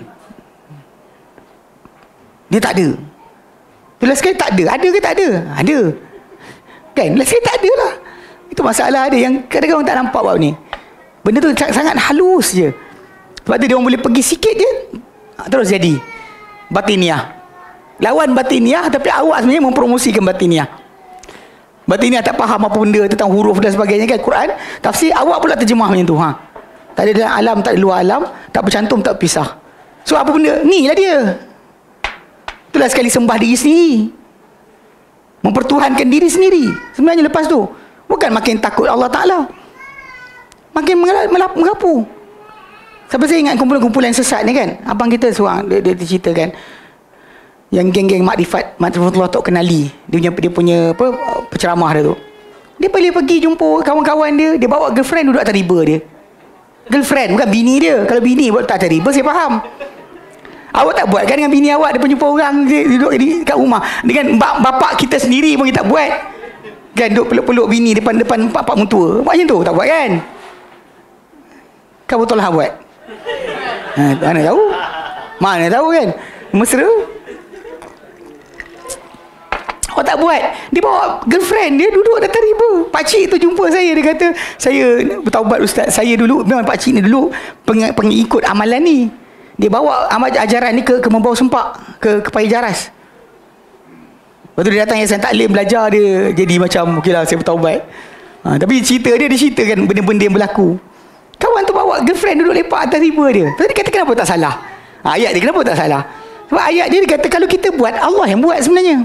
Dia tak ada. Bila sekali tak ada, ada ke tak ada? Ada. Kan? Bila sekali tak ada lah. Itu masalah ada yang kadang-kadang orang tak nampak bab ni. Benda tu sangat halus je. Sebab tu dia orang boleh pergi sikit je, terus jadi batiniah. Lawan batiniah, tapi awak sebenarnya mempromosikan batiniah. Batiniah tak faham apa benda tentang huruf dan sebagainya kan, Quran, tafsir, awak pula terjemah macam tu. Ha. Tak ada dalam alam, tak ada luar alam, tak bercantum, tak pisah. So apa benda? Ni lah dia. Itulah sekali sembah diri sendiri. Mempertuhankan diri sendiri. Sebenarnya lepas tu, bukan makin takut Allah Ta'ala, makin merapu. Sampai saya ingat kumpulan-kumpulan sesat ni kan. Abang kita seorang, dia, dia, dia ceritakan. Yang geng-geng makrifat, makrifatullah tak kenali. Dia punya, dia punya apa, penceramah dia tu. Dia boleh pergi jumpa kawan-kawan dia. Dia bawa girlfriend duduk atas riba dia. Girlfriend, bukan bini dia. Kalau bini buat tak atas riba, saya faham. Awak tak buat kan dengan bini awak? Dia pun jumpa orang, dia duduk di, kat rumah. Dengan bapak kita sendiri pun kita tak buat. Kan, duduk peluk-peluk bini depan-depan pak-pak mentua. Buat macam tu, tak buat kan? Kan betul lah buat. Ha, mana tahu? Mana tahu kan? Mesra. Awak tak buat. Dia bawa girlfriend dia duduk dalam riba. Pakcik tu jumpa saya. Dia kata, saya bertaubat ustaz. Saya dulu, memang pakcik ni dulu peng, pengikut amalan ni. Dia bawa amal ajaran ni ke, ke Membau Sempak. Ke, ke Paya Jaras. Lepas tu dia datang Yayasan Taklim belajar. Dia jadi macam, okey lah saya bertaubat. Ha, tapi cerita dia, dia ceritakan benda-benda yang berlaku. Kawan tu bawa girlfriend duduk lepak atas riba dia. Lepas tu dia kata kenapa tak salah? Ha, ayat dia kenapa tak salah? Sebab ayat dia, dia kata kalau kita buat, Allah yang buat sebenarnya.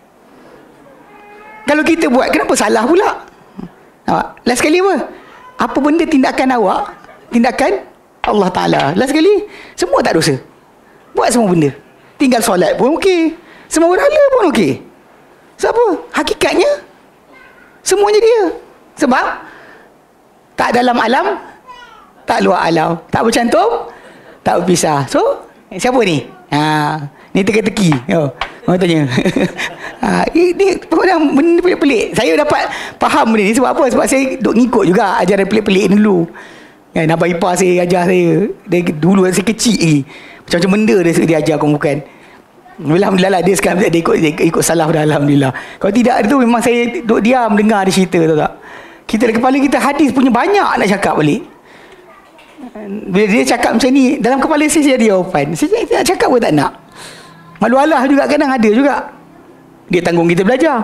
Kalau kita buat, kenapa salah pula? Ha, last sekali apa? Apa benda tindakan awak? Tindakan Allah Ta'ala. Last sekali, semua tak dosa. Buat semua benda. Tinggal solat pun okey. Semua berhala pun okey. Sebab apa? Hakikatnya, semuanya dia. Sebab, tak dalam alam, tak luar alam. Tak bercantum, tak berpisah. So, siapa ni? Ha, ni teka-teki. Oh, orang tanya. Ha, ini orang benda pelik-pelik. Saya dapat faham benda ni sebab apa? Sebab saya duk ngikut juga ajaran pelik-pelik ni dulu. Kan, abang ipar saya ajar saya. Dia dulu saya kecil lagi. Macam-macam benda dia, dia ajar kau bukan. Alhamdulillah lah, dia sekarang dia ikut, dia ikut salaf dah, alhamdulillah. Kalau tidak itu memang saya duk diam dengar dia cerita, tahu tak? Kita dalam kepala kita hadis punya banyak nak cakap balik. Bila dia cakap macam ni, dalam kepala saya saya ada jawapan. Saya nak cakap pun tak nak. Malu alah juga kadang ada juga. Dia tanggung kita belajar.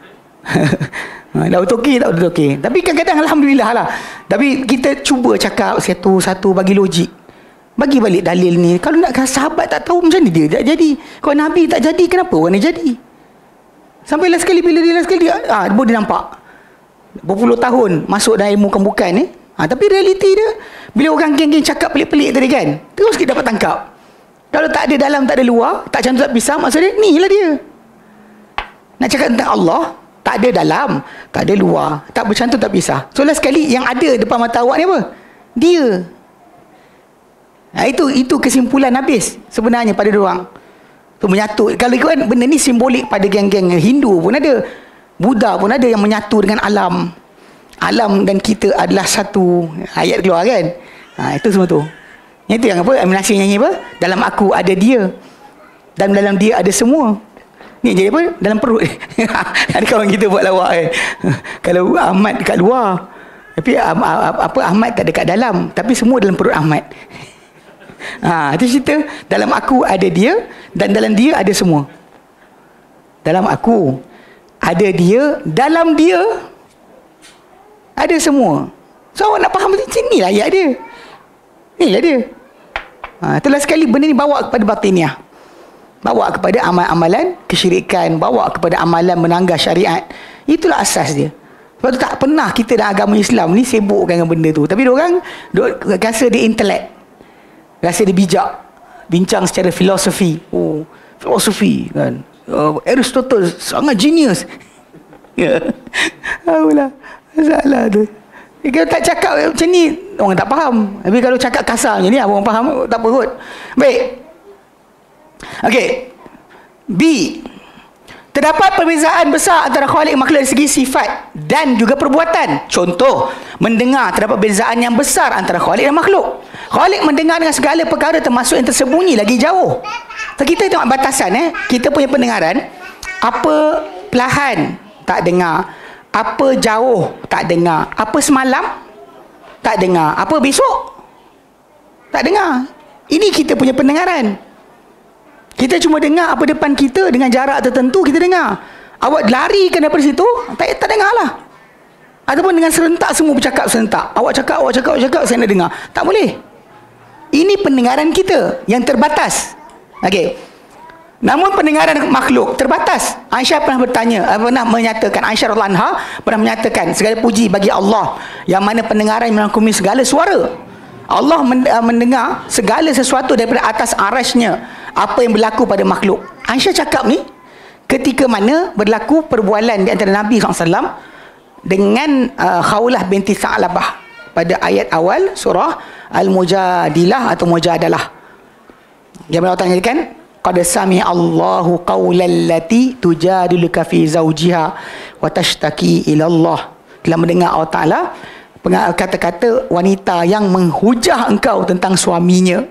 Dah betul okey, tak betul okey. Tapi kadang-kadang alhamdulillah lah. Tapi kita cuba cakap satu-satu bagi logik. Bagi balik dalil ni. Kalau nak sahabat tak tahu macam ni dia tak jadi. Kalau Nabi tak jadi, kenapa orang ni jadi? Sampai last sekali bila dia last sekali ah, baru dia nampak. Berpuluh tahun masuk dalam ilmu bukan ni. Ha, tapi realiti dia, bila orang geng-geng cakap pelik-pelik tadi kan, terus kita dapat tangkap. Kalau tak ada dalam, tak ada luar, tak cantum tak pisah, maksudnya ni lah dia. Nak cakap tentang Allah, tak ada dalam, tak ada luar, tak bercantum tak pisah. So last sekali yang ada depan mata awak ni apa? Dia. Ha, itu itu kesimpulan habis sebenarnya pada diorang. Tu menyatu. Kalau kan benda ni simbolik pada geng-geng Hindu pun ada, Buddha pun ada yang menyatu dengan alam. Alam dan kita adalah satu. Ayat keluar kan. Ha, itu semua tu. Yang itu yang apa? Amin Nasir nyanyi apa? Dalam aku ada dia, dan dalam dia ada semua. Ni jadi apa? Dalam perut. Ada kawan kita buat lawak eh. Kalau Ahmad dekat luar, tapi apa Ahmad tak dekat dalam, tapi semua dalam perut Ahmad. Ha, itu cerita. Dalam aku ada dia, dan dalam dia ada semua. Dalam aku ada dia, dalam dia ada semua. So awak nak faham macam ni lah ayat dia. Ni lah dia. Ha, itulah sekali benda ni bawa kepada batiniah. Bawa kepada amal-amalan kesyirikan, bawa kepada amalan menanggar syariat. Itulah asas dia. Sebab tu tak pernah kita dalam agama Islam ni sibukkan dengan benda tu. Tapi diorang rasa dia intelek, rasa dia bijak, bincang secara filosofi. Oh, filosofi kan. Uh, Aristotle sangat genius. Ya. Apalah. Masalah tu. Kalau tak cakap macam ni, orang tak faham. Tapi kalau cakap kasar macam ni, orang faham, tak apa kot. Baik. Okey. B. Terdapat perbezaan besar antara khalik makhluk dari segi sifat dan juga perbuatan. Contoh, mendengar, terdapat perbezaan yang besar antara khalik dan makhluk. Khalik mendengar dengan segala perkara termasuk yang tersembunyi lagi jauh. So, kita tengok batasan eh. Kita punya pendengaran, apa perlahan tak dengar, apa jauh tak dengar, apa semalam tak dengar, apa besok tak dengar. Ini kita punya pendengaran. Kita cuma dengar apa depan kita dengan jarak tertentu kita dengar. Awak larikan daripada situ, tak, tak dengar lah. Ataupun dengan serentak semua bercakap serentak. Awak cakap, awak cakap, awak cakap, saya nak dengar. Tak boleh. Ini pendengaran kita yang terbatas. Okey. Namun pendengaran makhluk terbatas. Aisyah pernah bertanya, pernah menyatakan, Aisyah radhiyallahu anha pernah menyatakan, segala puji bagi Allah yang mana pendengaran merangkumi segala suara. Allah mendengar segala sesuatu daripada atas arasnya, apa yang berlaku pada makhluk. Aisyah cakap ni ketika mana berlaku perbualan di antara Nabi sallallahu alaihi wasallam dengan uh, Khawlah binti Sa'labah pada ayat awal surah Al-Mujadilah atau Mujadalah. Dia Allah Ta'ala nyatakan, qad sami'a Allahu qawlan lati tujadiluka fi zawjiha wa tashtaki ila Allah. Telah mendengar Allah Ta'ala kata-kata wanita yang menghujah engkau tentang suaminya.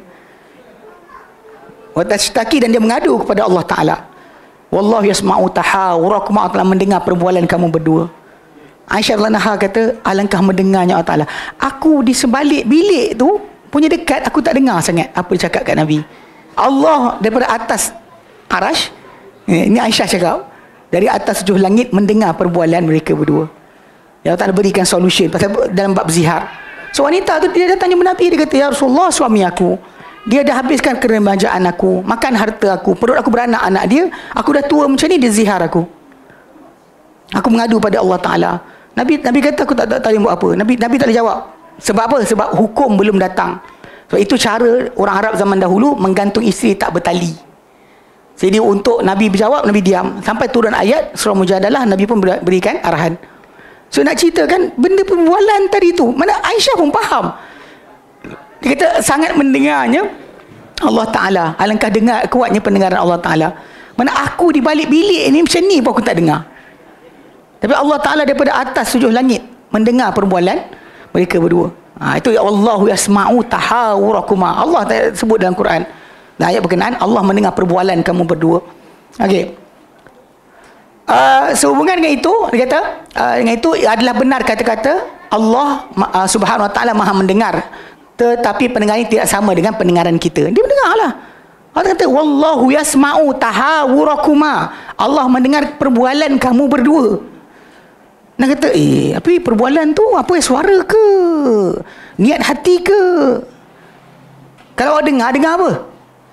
Wa tashtaki, dan dia mengadu kepada Allah Ta'ala. Wallahu yasma'u tahawurakum, Allah telah mendengar perbualan kamu berdua. Aisyah radhiyallahu anha kata, alangkah mendengarnya Allah Ta'ala. Aku di sebalik bilik tu punya dekat, aku tak dengar sangat apa dia cakap kat Nabi. Allah daripada atas arash, ini Aisyah cakap, dari atas tujuh langit mendengar perbualan mereka berdua. Ya, Allah Ta'ala berikan solution pasal dalam bab zihar. So wanita tu dia datang kepada Nabi, dia kata, ya Rasulullah, suami aku dia dah habiskan keremajaan aku, makan harta aku, perut aku beranak anak dia, aku dah tua macam ni, dia zihar aku. Aku mengadu pada Allah Ta'ala. Nabi Nabi kata aku tak, tak tahu buat apa. Nabi Nabi tak boleh jawab. Sebab apa? Sebab hukum belum datang. Sebab itu cara orang Arab zaman dahulu menggantung isteri tak bertali. Jadi untuk Nabi berjawab, Nabi diam. Sampai turun ayat surah Mujadalah, Nabi pun berikan arahan. So nak ceritakan benda perbualan tadi tu, mana Aisyah pun faham. Dia kata sangat mendengarnya Allah Ta'ala. Alangkah dengar kuatnya pendengaran Allah Ta'ala. Mana aku di balik bilik ni macam ni pun aku tak dengar. Tapi Allah Ta'ala daripada atas tujuh langit mendengar perbualan mereka berdua. Ha, itu Allahu yasma'u tahawurakuma. Allah sebut dalam Quran. Dan ayat berkenaan Allah mendengar perbualan kamu berdua. Okey. Uh, sehubungan dengan itu, dia kata, uh, dengan itu adalah benar kata-kata Allah uh, Subhanahu Wa Ta'ala Maha mendengar. Tetapi pendengaran tidak sama dengan pendengaran kita. Dia mendengarlah. Allah kata wallahu yasma'u tahawurakuma. Allah mendengar perbualan kamu berdua. Nak kata, eh, apa perbualan tu? Apa suara ke? Niat hati ke? Kalau awak dengar, dengar apa?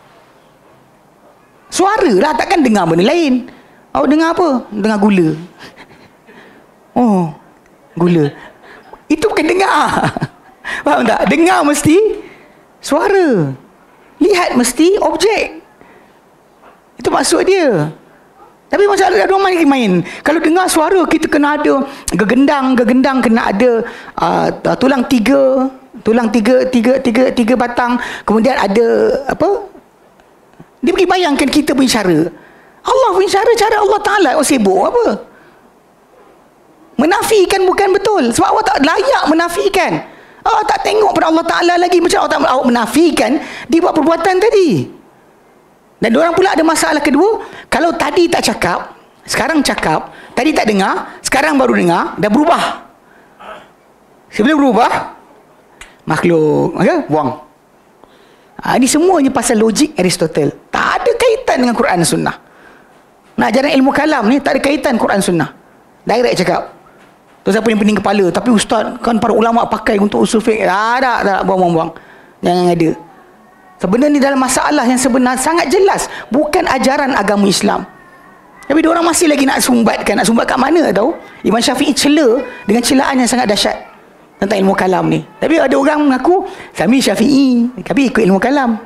Suara lah, takkan dengar benda lain. Awak dengar apa? Dengar gula. Oh, gula. Itu bukan dengar. Faham tak? Dengar mesti suara. Lihat mesti objek. Itu maksud dia. Tapi masalah ada orang main, main. Kalau dengar suara, kita kena ada gegendang, gegendang kena ada uh, tulang tiga, tulang tiga, tiga, tiga, tiga batang. Kemudian ada apa? Dia pergi bayangkan kita punya cara. Allah punya cara, cara Allah Ta'ala. Oh, sibuk apa? Menafikan bukan betul. Sebab awak tak layak menafikan. Awak tak tengok pada Allah Ta'ala lagi. Macam awak tak awak menafikan dia buat perbuatan tadi. Dan diorang pula ada masalah kedua. Kalau tadi tak cakap, sekarang cakap. Tadi tak dengar, sekarang baru dengar. Dah berubah. Sebelum berubah, makhluk, okay? Buang. Ha, ini semuanya pasal logik Aristotle. Tak ada kaitan dengan Quran dan Sunnah. Nak ajaran ilmu kalam ni tak ada kaitan Quran Sunnah. Direct cakap. Tu siapa yang pening kepala. Tapi ustaz, kan para ulama pakai untuk usul fiqh. Tak ada, tak, buang-buang. Jangan ada. Sebenarnya dalam masalah yang sebenar sangat jelas, bukan ajaran agama Islam. Tapi diorang masih lagi nak sumbatkan. Nak sumbat kat mana tahu? Imam Syafi'i cela dengan celaan yang sangat dahsyat tentang ilmu kalam ni. Tapi ada orang mengaku kami Syafi'i, tapi ikut ilmu kalam.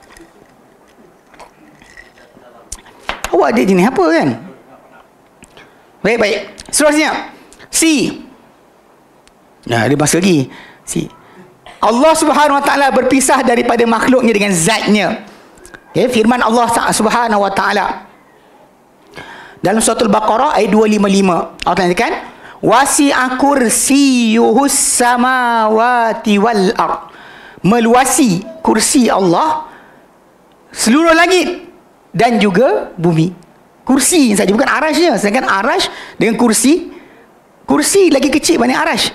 Awak ada jenis apa kan? Baik-baik. Seterusnya C. Nah, dia bahas lagi C. Allah Subhanahu Wa Ta'ala berpisah daripada makhluknya dengan zatnya. Okay, firman Allah Subhanahu Wa Ta'ala dalam surah Al-Baqarah ayat dua ratus lima puluh lima. Allah Ta'ala katakan, wasi'a kursiyuhus samawati wal ard. Meluasi kursi Allah seluruh langit dan juga bumi. Kursi saja, bukan arasnya. Sedangkan arash dengan kursi, kursi lagi kecil banding arash.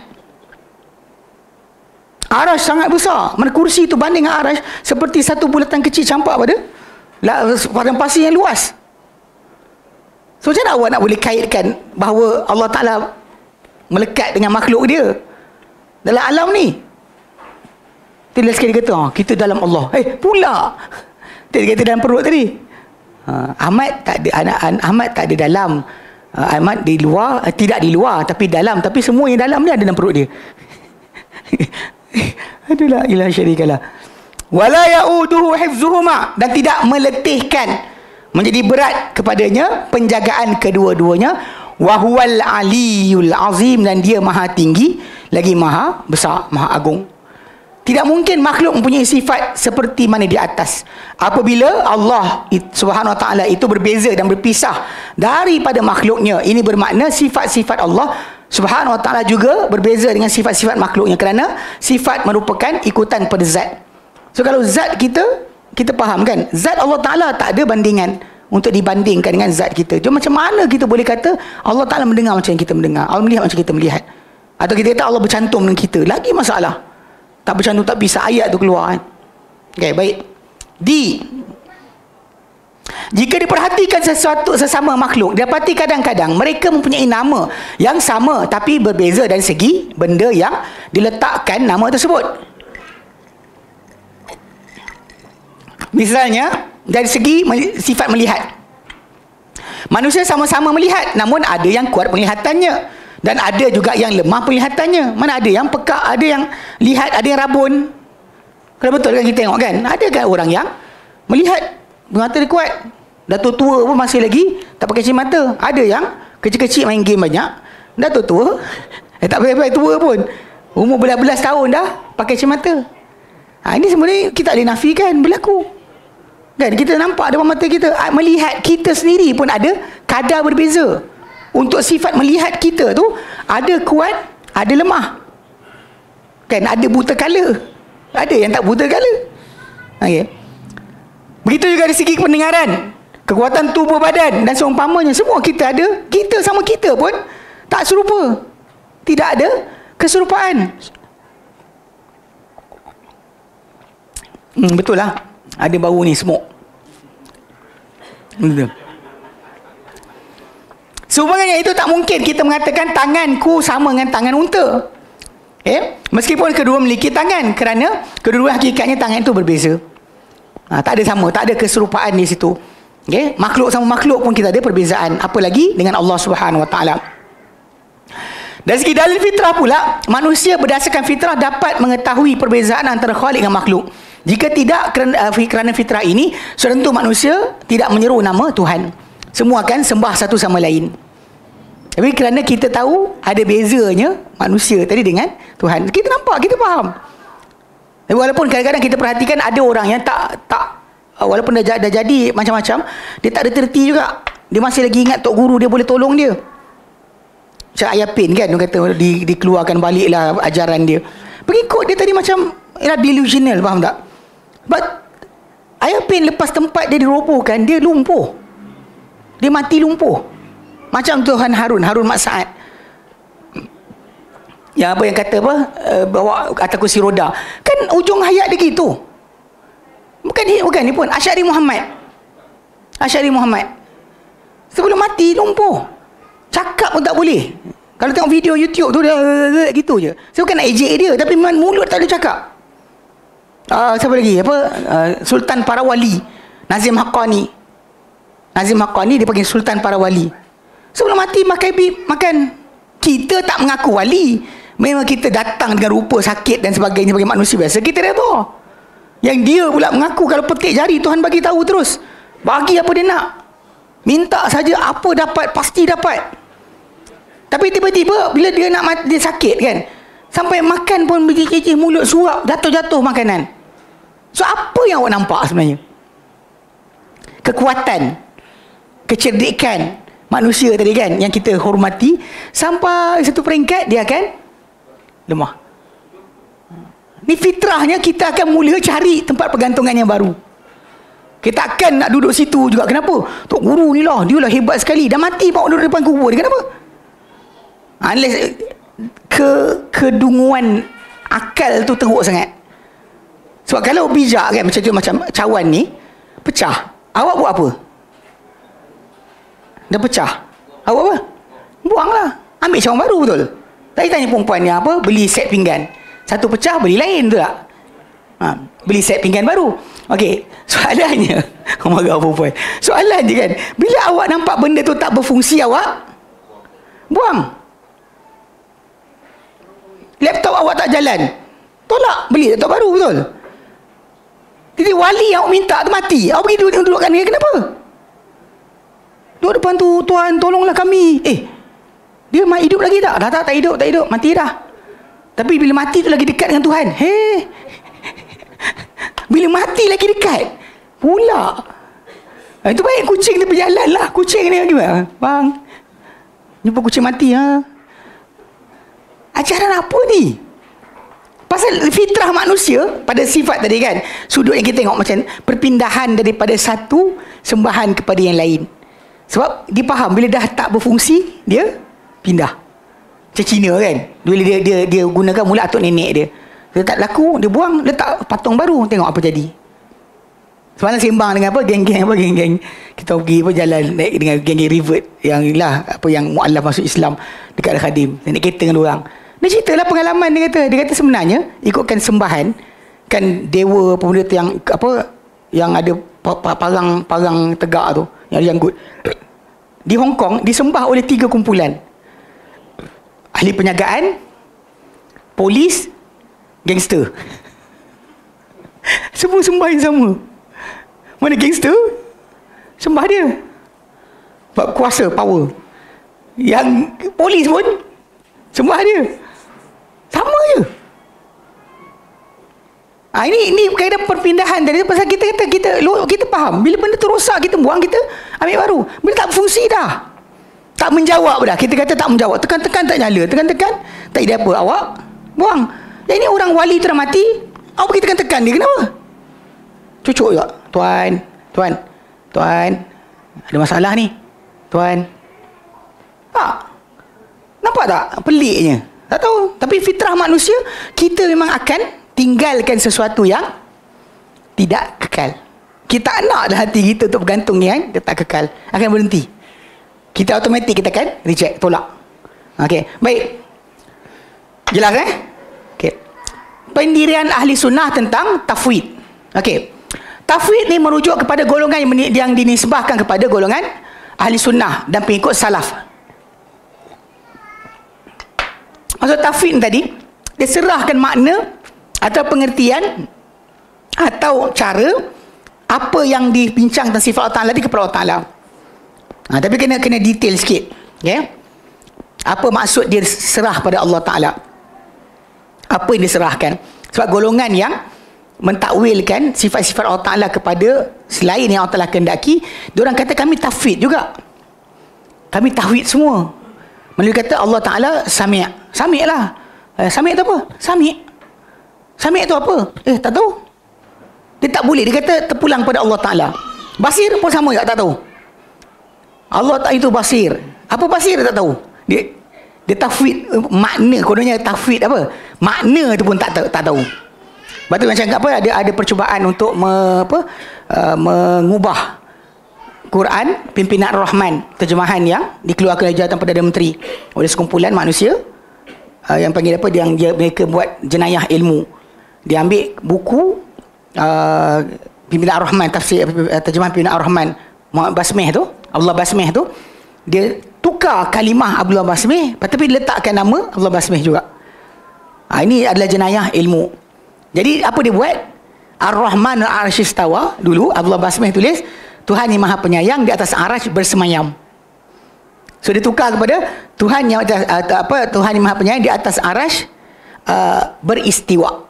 Arash sangat besar. Mana kursi itu banding dengan arash seperti satu bulatan kecil campak pada padang pasir yang luas. So macam mana awak nak boleh kaitkan bahawa Allah Ta'ala melekat dengan makhluk dia dalam alam ni? Dia sekali kata, oh, kita dalam Allah. Eh pula dia kata dalam perut tadi. ha, Ahmad tak ada, Ahmad tak ada dalam, Ahmad di luar, tidak di luar tapi dalam. Tapi semua yang dalam ni ada dalam perut dia. Aduh, la ilaha syarikalah. Wala ya'uduhu hifzuhuma, dan tidak meletihkan, menjadi berat kepadanya penjagaan kedua-duanya. Wa huwal aliyul azim, dan dia maha tinggi lagi maha besar, maha agung. Tidak mungkin makhluk mempunyai sifat seperti mana di atas. Apabila Allah Subhanahu Wa Taala itu berbeza dan berpisah daripada makhluknya, ini bermakna sifat-sifat Allah Subhanahu Wa Taala juga berbeza dengan sifat-sifat makhluknya, kerana sifat merupakan ikutan pada zat. So kalau zat kita, kita faham kan, zat Allah Taala tak ada bandingan untuk dibandingkan dengan zat kita. Jadi macam mana kita boleh kata Allah Taala mendengar macam yang kita mendengar, Allah melihat macam kita melihat, atau kita kata Allah bercantum dengan kita? Lagi masalah. Tak bercantum tak bisa, ayat tu keluar kan. Okay, baik. D. Jika diperhatikan sesuatu sesama makhluk, dapati kadang-kadang mereka mempunyai nama yang sama tapi berbeza dari segi benda yang diletakkan nama tersebut. Misalnya dari segi sifat melihat, manusia sama-sama melihat, namun ada yang kuat penglihatannya dan ada juga yang lemah penglihatannya. Mana ada yang pekak, ada yang lihat, ada yang rabun. Kalau betul kan kita tengok kan, ada kan orang yang melihat, mata dia kuat, dah tua-tua pun masih lagi tak pakai cermin. Ada yang kecil-kecil main game banyak, dah tua-tua eh, tak pakai tua pun, umur belas-belas tahun dah pakai cermin. Ha, ini sebenarnya kita boleh nafikan berlaku kan. Kita nampak depan mata kita, melihat kita sendiri pun ada kadar berbeza. Untuk sifat melihat kita tu ada kuat, ada lemah kan, ada buta kala, ada yang tak buta kala. Okay. Begitu juga dari segi pendengaran, kekuatan tubuh badan dan seumpamanya, semua kita ada. Kita sama kita pun tak serupa, tidak ada keserupaan. Hmm, betul lah, ada bau ni, smoke. Betul. Sehubungannya itu tak mungkin kita mengatakan tanganku sama dengan tangan unta. Eh? Meskipun kedua memiliki tangan, kerana kedua hakikatnya tangan itu berbeza. Ha, tak ada sama, tak ada keserupaan di situ. Okay? Makhluk sama makhluk pun kita ada perbezaan. Apalagi dengan Allah Subhanahu Wa Taala. Dari segi dalil fitrah pula, manusia berdasarkan fitrah dapat mengetahui perbezaan antara khalik dengan makhluk. Jika tidak kerana, kerana fitrah ini, sudah tentu manusia tidak menyeru nama Tuhan. Semua akan sembah satu sama lain. Tapi kerana kita tahu ada bezanya manusia tadi dengan Tuhan, kita nampak, kita faham. Walaupun kadang-kadang kita perhatikan ada orang yang tak tak walaupun dah, dah jadi macam-macam, dia tak ada terti juga. Dia masih lagi ingat tok guru dia boleh tolong dia. Macam Ayah Pin kan, dia kata di, dikeluarkan baliklah ajaran dia. Pengikut dia tadi macam ialah delusional, faham tak? But Ayah Pin lepas tempat dia dirobohkan, dia lumpuh. Dia mati lumpuh. Macam Tuhan Harun, Harun Mat Saad. Yang apa yang kata apa? Uh, bawa atas kursi roda. Kan ujung hayat dia gitu. Bukan bukan ni pun Asy'ari Muhammad. Asy'ari Muhammad. Sebelum mati lumpuh. Cakap pun tak boleh. Kalau tengok video YouTube tu dia gitu je. Saya bukan nak ejek dia, tapi memang mulut tak boleh cakap. Uh, siapa lagi? Apa? Uh, Sultan para wali, Nazim Haqqani. Nazim Haqqani dia panggil Sultan para wali. Sebelum mati makan makan. Kita tak mengaku wali. Memang kita datang dengan rupa sakit dan sebagainya sebagai manusia biasa. Kita dah tahu. Yang dia pula mengaku kalau petik jari Tuhan bagi tahu terus. Bagi apa dia nak. Minta saja apa dapat, pasti dapat. Tapi tiba-tiba bila dia nak mati, dia sakit kan. Sampai makan pun bercicih mulut suap, jatuh-jatuh makanan. So apa yang awak nampak sebenarnya? Kekuatan, kecerdikan manusia tadi kan, yang kita hormati, sampai satu peringkat dia akan lemah. Ni fitrahnya kita akan mula cari tempat pergantungan yang baru. Kita akan nak duduk situ juga. Kenapa? Tok guru ni lah, dia lah hebat sekali. Dah mati bawa duduk depan kubur dia. Kenapa? Unless ke kedunguan akal tu teruk sangat. Sebab kalau bijak kan, macam tu, macam cawan ni pecah, awak buat apa? Dah pecah, awak apa? Buanglah, ambil cawan baru, betul? Tadi tanya perempuan ni apa, beli set pinggan, satu pecah beli lain tu tak? Ha, beli set pinggan baru. Okey, soalannya marah perempuan. Soalan je kan, bila awak nampak benda tu tak berfungsi, awak buang. Laptop awak tak jalan, Tolak, beli laptop baru, betul. Jadi wali yang awak minta tu mati, awak pergi duduk, duduk kat dia, kenapa? Duduk depan tu, tuan tolonglah kami. Eh, dia masih hidup lagi tak? Dah tak, tak hidup, tak hidup, mati dah. Tapi bila mati tu lagi dekat dengan Tuhan. Hei, bila mati lagi dekat pula. Ha, itu baik kucing dia berjalan lah. Kucing ni gimana? Bang, jumpa kucing mati ha. Ajaran apa ni? Pasal fitrah manusia pada sifat tadi kan, sudut yang kita tengok macam perpindahan daripada satu sembahan kepada yang lain. Sebab dia faham bila dah tak berfungsi, dia pindah. Macam Cina kan, bila dia dia dia gunakan mula atuk nenek dia, dia tak laku, dia buang, letak patung baru, tengok apa jadi. Semalam sembang dengan apa geng-geng apa geng-geng kita pergi apa jalan naik dengan geng-geng revert yang lah apa yang mualaf masuk Islam dekat Al-Khadim, naik kereta dengan orang. Dia ceritalah pengalaman, dia kata dia kata sebenarnya ikutkan sembahan kan dewa apa benda tu yang apa yang ada parang parang tegak tu yang ada janggut di Hong Kong disembah oleh tiga kumpulan, ahli penjagaan, polis, gangster. Semua sembah yang sama. Mana gangster sembah dia sebab kuasa, power. Yang polis pun sembah dia, sama je. Ha, ini ini kaedah perpindahan dari pasal kita kata kita kita faham bila benda tu rosak kita buang, kita ambil baru. Bila tak berfungsi dah, tak menjawab dah, kita kata tak menjawab, tekan-tekan tak nyala, tekan-tekan tak ada apa, awak buang. Dan ini orang wali tu dah mati, awak pergi tekan-tekan dia, kenapa? Cucuk juga, tuan, tuan, tuan, ada masalah ni, tuan. Tak, nampak tak peliknya? Tak tahu. Tapi fitrah manusia, kita memang akan tinggalkan sesuatu yang tidak kekal. Kita nak dah hati kita untuk bergantung yang tak kekal, akan berhenti. Kita automatik kita akan reject, tolak. Okey, baik. Jelas eh? Okey. Pendirian ahli sunnah tentang tafwid. Okey. Tafwid ni merujuk kepada golongan yang, yang dinisbahkan kepada golongan ahli sunnah dan pengikut salaf. Maksud tafwid tadi, dia serahkan makna atau pengertian atau cara apa yang dibincang tentang sifat Allah Ta'ala di kepada Allah Ta'ala. Ha, tapi kena kena detail sikit. Okay? Apa maksud dia serah pada Allah Ta'ala? Apa yang diserahkan? Sebab golongan yang mentakwilkan sifat-sifat Allah Ta'ala kepada selain yang Allah Ta'ala kehendaki, diorang kata kami tafwid juga. Kami tafwid semua. Melalui kata Allah Ta'ala sami'. Sami' lah. Eh, sami' tu apa? Sami'. Sami' tu apa? Eh, tak tahu. Dia tak boleh. Dia kata terpulang pada Allah Ta'ala. Basir pun sama juga, tak tahu. Allah Ta'ala itu basir. Apa basir dia tak tahu. Dia dia tafwid makna, kononnya tafwid apa? Makna tu pun tak tak, tak tahu. Lepas tu macam apa, ada ada percubaan untuk me, apa, uh, mengubah Quran pimpinan Ar-Rahman, terjemahan yang dikeluarkan oleh Jabatan Perdana Menteri oleh sekumpulan manusia uh, yang panggil apa, yang dia, mereka buat jenayah ilmu. Dia ambil buku uh, pimpinan Ar-Rahman, tafsir uh, terjemahan pimpinan Ar-Rahman Muhammad Basmeh tu, Abdullah Basmeh tu, dia tukar kalimah Abdullah Basmeh tapi diletakkan nama Abdullah Basmeh juga. Ha, ini adalah jenayah ilmu. Jadi apa dia buat? Ar-Rahman al-Arsy istawa. Dulu Abdullah Basmeh tulis Tuhan yang Maha Penyayang di atas arasy bersemayam. So dia tukar kepada Tuhan yang atas, uh, apa Tuhan yang Maha Penyayang di atas arasy uh, beristiwa.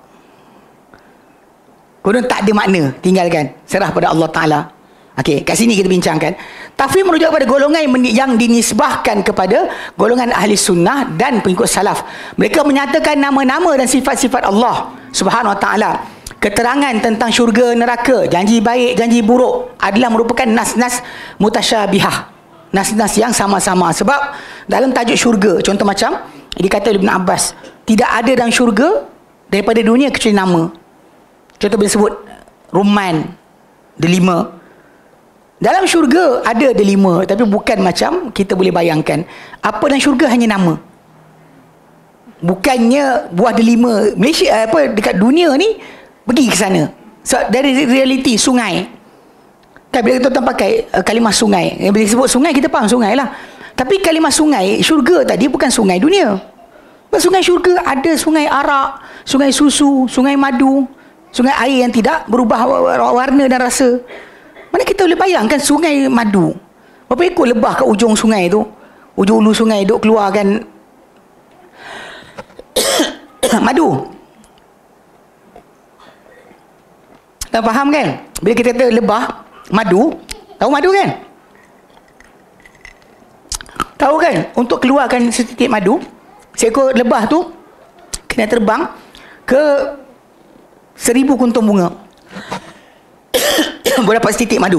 Kemudian tak ada makna, tinggalkan, serah pada Allah Ta'ala. Okey, kat sini kita bincangkan. Tafwid merujuk kepada golongan yang, yang dinisbahkan kepada golongan ahli sunnah dan pengikut salaf. Mereka menyatakan nama-nama dan sifat-sifat Allah Subhanahu Wa Ta'ala. Keterangan tentang syurga neraka, janji baik, janji buruk adalah merupakan nas-nas mutasyabihah, nas-nas yang sama-sama. Sebab dalam tajuk syurga, contoh macam dikata oleh Ibn Abbas, tidak ada dalam syurga daripada dunia kecuali nama. Contoh bila sebut Ruman, delima. Dalam syurga ada delima, tapi bukan macam kita boleh bayangkan. Apa dalam syurga hanya nama. Bukannya buah delima. Malaysia apa dekat dunia ni pergi ke sana. So, dari realiti sungai. Kan bila kita pakai uh, kalimah sungai, bila sebut sungai kita faham sungai lah. Tapi kalimah sungai syurga tadi bukan sungai dunia. Sungai syurga ada sungai arak, sungai susu, sungai madu, sungai air yang tidak berubah warna dan rasa. Mana kita boleh bayangkan sungai madu. Berapa ekor lebah kat ujung sungai tu? Ujung ulu sungai duk keluarkan madu. Tak faham kan? Bila kita kata lebah, madu, tahu madu kan? Tahu kan? Untuk keluarkan setitik madu, seekor lebah tu kena terbang ke seribu kuntung bunga. Boleh dapat setitik madu.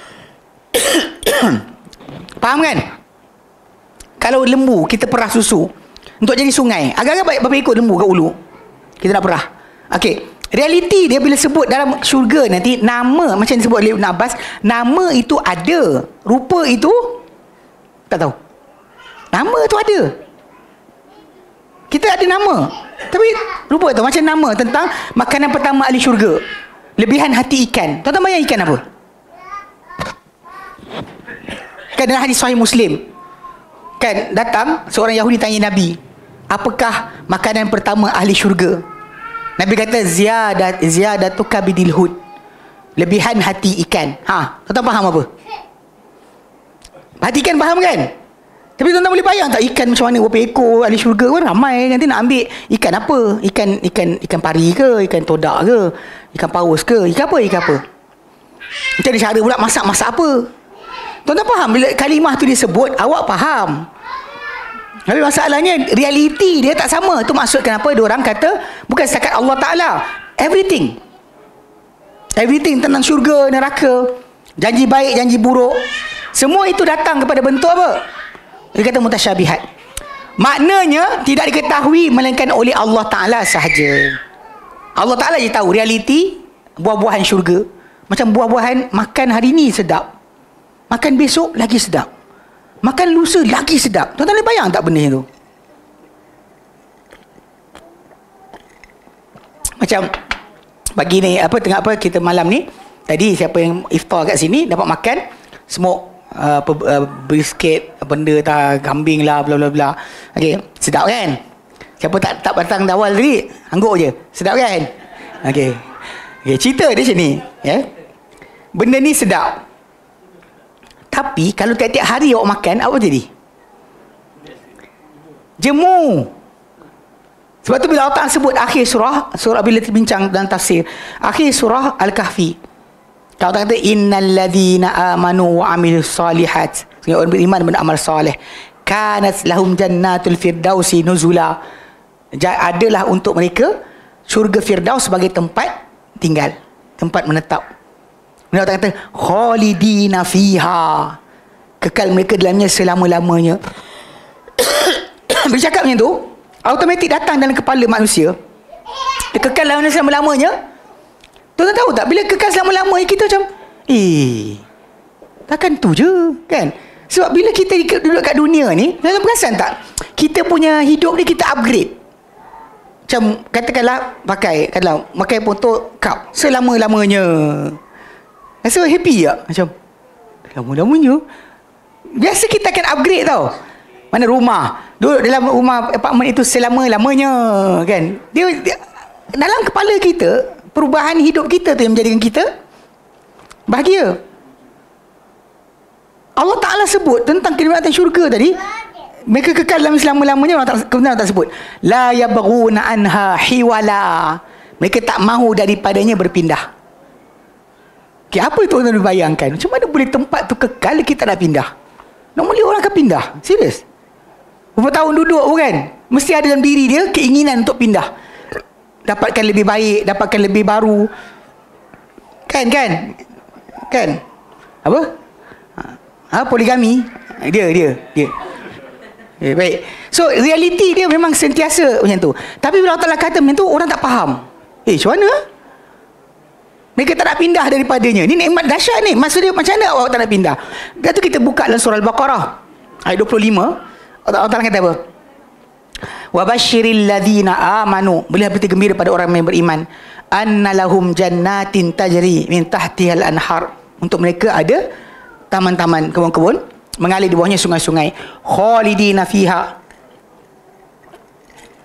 Faham kan? Kalau lembu kita perah susu untuk jadi sungai, agak-agak baik berapa ekor lembu kat ulu kita nak perah. Okey, realiti dia bila sebut dalam syurga nanti, nama macam disebut oleh Ibn Abbas, nama itu ada, rupa itu tak tahu. Nama itu ada, kita ada nama, tapi rupa tu macam nama tentang makanan pertama ahli syurga, lebihan hati ikan. Tuan-tuan bayang ikan apa? Kan dalam hadis Sahih Muslim kan, datang seorang Yahudi tanya Nabi, apakah makanan pertama ahli syurga? Nabi kata ziyadat ziyadatuka bidil hud, lebihan hati ikan. Ha, tuan-tuan faham apa? Hati ikan faham kan? Tapi tuan-tuan boleh bayang tak ikan macam mana, berapa ekor ahli syurga kan ramai, nanti nak ambil ikan apa? Ikan ikan ikan pari ke, ikan todak ke, ikan paus ke, ikan apa, ikan apa? Macam ni cara pula masak-masak apa? Tuan-tuan faham bila kalimah tu disebut, awak faham. Tapi masalahnya realiti dia tak sama. Itu maksud kenapa diorang kata bukan setakat Allah Ta'ala, everything. Everything tentang syurga, neraka, janji baik, janji buruk, semua itu datang kepada bentuk apa? Dia kata mutasyabihat. Maknanya tidak diketahui melainkan oleh Allah Ta'ala sahaja. Allah Ta'ala je tahu realiti buah-buahan syurga. Macam buah-buahan makan hari ni sedap, makan besok lagi sedap, makan lusa lagi sedap. Tuan-tuan boleh bayang tak benda tu? Macam pagi ni apa tengah apa kita malam ni, tadi siapa yang iftar kat sini dapat makan smoke uh, apa uh, brisket benda tak, kambing lah bla bla bla. Okey, sedap kan? Siapa tak tak datang awal tadi, angguk je. Sedap kan? Okey. Okey, cerita dia macam ni, ya. Benda ni sedap. Tapi kalau tiap-tiap hari awak makan, apa jadi? Jemu. Sebab tu bila Allah Ta'ala sebut akhir surah, surah bila terbincang dalam tafsir, akhir surah Al-Kahfi, kalau Allah kata innal ladzina amanu wa amilus solihat, orang beriman dan beramal soleh, kanat lahum jannatul firdausi nuzula, adalah untuk mereka syurga firdaus sebagai tempat tinggal, tempat menetap. Allah kata khalidina fiha, kekal mereka dalamnya selama-lamanya. Bila cakap macam tu, automatik datang dalam kepala manusia, dia kekal dalamnya selama-lamanya. Tuan-tuan tahu tak, bila kekal selama-lamanya kita macam eh takkan tu je kan? Sebab bila kita duduk kat dunia ni, tuan-tuan perasan tak, kita punya hidup ni kita upgrade. Macam katakanlah pakai, katakanlah pakai motor kau selama-lamanya, rasa happy tak? Macam lama-lamanya. Biasa kita akan upgrade tau. Mana rumah, duduk dalam rumah apartmen itu selama-lamanya kan. Dia, dia dalam kepala kita, perubahan hidup kita tu yang menjadikan kita bahagia. Allah Ta'ala sebut tentang kenikmatan syurga tadi, mereka kekal dalam selama-lamanya. Allah Ta'ala, kemudian Allah Ta'ala sebut la yabghuna anha hiwala, mereka tak mahu daripadanya berpindah. Okay, apa itu orang bayangkan? Macam mana boleh tempat tu kekal kita nak pindah? Normally orang akan pindah. Serius. Berapa tahun duduk kan? Mesti ada dalam diri dia keinginan untuk pindah. Dapatkan lebih baik, dapatkan lebih baru. Kan, kan? Kan? Apa? Ha, poligami. Dia, dia, dia. Okay, baik. So, realiti dia memang sentiasa macam tu. Tapi bila Allah Ta'ala kata macam tu, orang tak faham. Eh, macam mana? Mereka tak nak pindah daripadanya. Ni nikmat dahsyat ni. Maksud dia macam mana awak tak nak pindah? Dan tu kita buka dalam surah Al-Baqarah ayat dua puluh lima. Allah Ta'ala kata apa? Wa basyiril ladzina amanu, boleh berita gembira pada orang yang beriman, anna lahum jannatin tajri min tahtihal anhar, untuk mereka ada taman-taman, kebun-kebun mengalir di bawahnya sungai-sungai, khalidina fiha,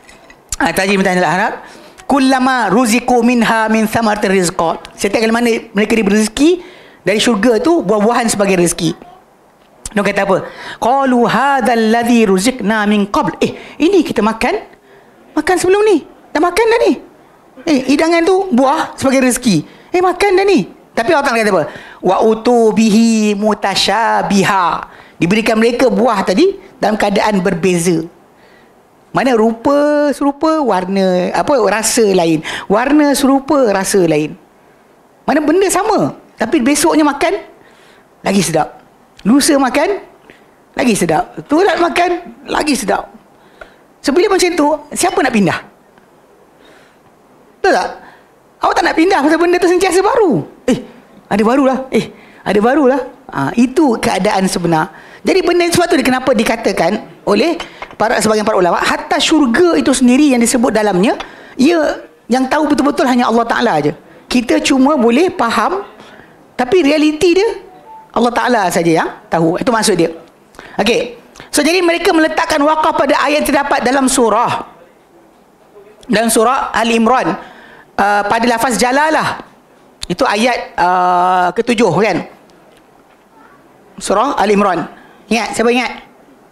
Ah, tajim minta harap. Kullama ruziku minha min thamaratir rizqa. Setiap kali mana mereka diberi rezeki dari syurga tu, buah-buahan sebagai rezeki. Dia kata apa? Qalu hadzal ladzi ruziqna min qabl. Eh, ini kita makan. Makan sebelum ni. Dah makan dah ni. Eh, hidangan tu buah sebagai rezeki. Eh, makan dah ni. Tapi Allah Ta'ala kata apa? Wa utu bihi mutasyabiha. Diberikan mereka buah tadi dalam keadaan berbeza. Mana rupa serupa, warna apa rasa lain. Warna serupa, rasa lain. Mana benda sama, tapi besoknya makan lagi sedap. Lusa makan lagi sedap. Tulat makan lagi sedap. So bila macam tu, siapa nak pindah? Betul tak? Awak tak nak pindah pasal benda tu sentiasa baru. Eh, ada barulah. Eh, ada barulah. Ha, itu keadaan sebenar. Jadi benda sebab tu kenapa dikatakan oleh para sebagian para ulama, hatta syurga itu sendiri yang disebut dalamnya, ia yang tahu betul-betul hanya Allah Ta'ala aja. Kita cuma boleh faham, tapi realiti dia Allah Ta'ala saja yang tahu. Itu maksud dia. Okey. So jadi mereka meletakkan wakaf pada ayat terdapat dalam surah dalam surah Al-Imran uh, pada lafaz jalalah. Itu ayat uh, ketujuh kan, surah Al-Imran. Ingat, siapa ingat?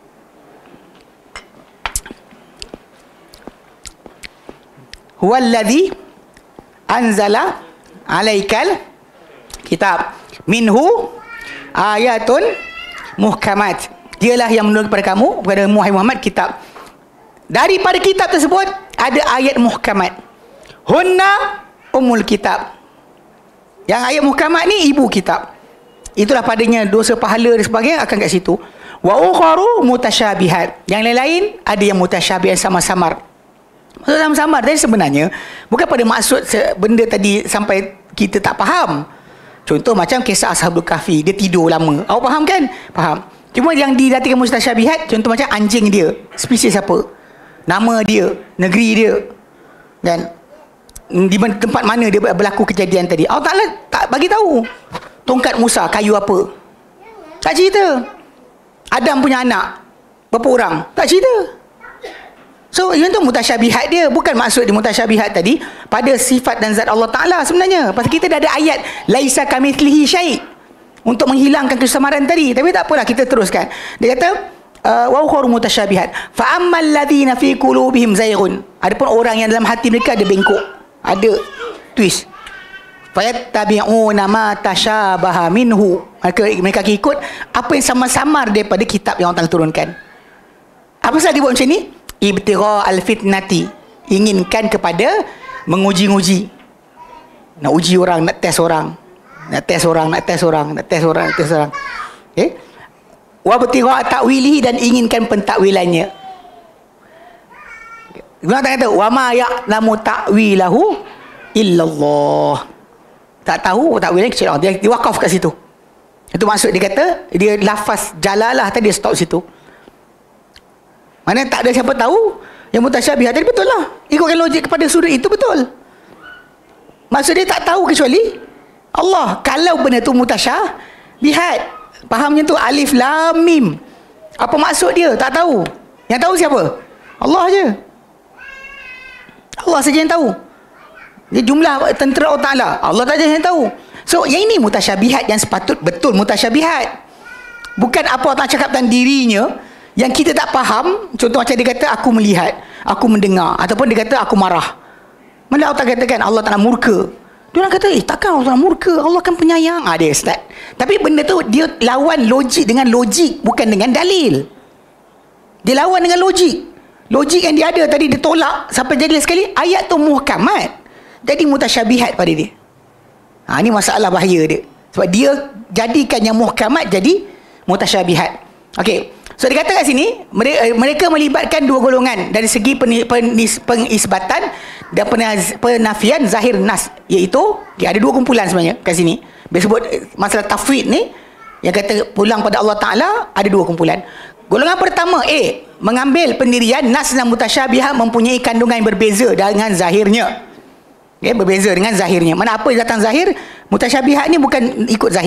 Huwallazi anzala alaikal kitab minhu ayatun muhkamat. Dialah yang menurunkan kepada kamu, kepada Muhammad, kitab. Daripada kitab tersebut ada ayat muhkamat. Hunna umul kitab. Yang ayat muhkamat ni ibu kitab. Itulah padanya dosa pahala dan sebagainya akan kat situ. Wa ukharu mutasyabihat. Yang lain-lain ada yang mutasyabih, samar-samar. Maksud samar-samar tadi sebenarnya bukan pada maksud benda tadi sampai kita tak faham. Contoh macam kisah Ashabul Kahfi, dia tidur lama. Awak faham kan? Faham. Cuma yang didatikan mustasyabihat, contoh macam anjing dia, spesies apa, nama dia, negeri dia, dan di tempat mana dia berlaku kejadian tadi. Allah Ta'ala tak bagi tahu. Tongkat Musa kayu apa, tak cerita. Adam punya anak berapa orang, tak cerita. So yang tu mutasyabihat dia. Bukan maksud di mutasyabihat tadi pada sifat dan zat Allah Ta'ala sebenarnya. Pasal kita dah ada ayat laisa kamitslihi syai' untuk menghilangkan kesamaran tadi. Tapi tak apalah, kita teruskan. Dia kata wa ukharu mutasyabihat fa ammal ladzina fi qulubihim zayghun. Adapun orang yang dalam hati mereka ada bengkok, ada twist, fayattabi'una ma tashabaha minhu. Maka mereka ikut apa yang samar-samar daripada kitab yang Allah Ta'ala turunkan. Apa sebab dia buat macam ni? Ibtigha al-fitnati, inginkan kepada menguji-uji, nak uji orang, nak test orang, nak test orang, nak test orang, nak test orang, nak test orang. Okay? Wa ibtigha ta'wilihi, dan inginkan pentakwilannya. Guna tak kata wa ma ya'lamu ta'wilahu illallah. Tak tahu takwilnya kecuali Allah. Dia diwakaf kat situ. Itu maksud dia kata, dia lafaz jalalah tadi, dia stop situ. Mana tak ada siapa tahu. Yang mutasyabihat tadi betul lah, ikutkan logik kepada sudut itu betul. Maksud dia tak tahu kecuali Allah. Kalau benda tu mutasyabihat, fahamnya tu alif lam mim, apa maksud dia tak tahu. Yang tahu siapa? Allah je. Allah saja yang tahu. Dia jumlah tentera Allah Ta'ala, Allah saja yang tahu. So yang ini mutasyabihat yang sepatut betul mutasyabihat. Bukan apa Allah cakap tentang dirinya yang kita tak faham. Contoh macam dia kata aku melihat, aku mendengar, ataupun dia kata aku marah. Mana Allah katakan Allah tak nak murka. Dia orang kata eh takkan Allah tak nak murka, Allah kan penyayang. Ah, dia start. Tapi benda tu dia lawan logik dengan logik, bukan dengan dalil. Dia lawan dengan logik. Logik yang dia ada tadi dia tolak sampai jadi sekali ayat tu muhkamat, jadi mutasyabihat pada dia. Ha, ini masalah bahaya dia. Sebab dia jadikan yang muhkamat jadi mutasyabihat. Okey. So dia kata kat sini mereka, mereka melibatkan dua golongan dari segi pengisbatan dan penafian zahir nas, iaitu dia ada dua kumpulan sebenarnya kat sini. Dia sebut masalah tafwid ni yang kata pulang pada Allah Ta'ala, ada dua kumpulan. Golongan pertama A, mengambil pendirian nas dan mutasyabihat mempunyai kandungan yang berbeza dengan zahirnya. Okay, berbeza dengan zahirnya. Mana apa yang datang zahir, mutasyabihat ni bukan ikut zahir.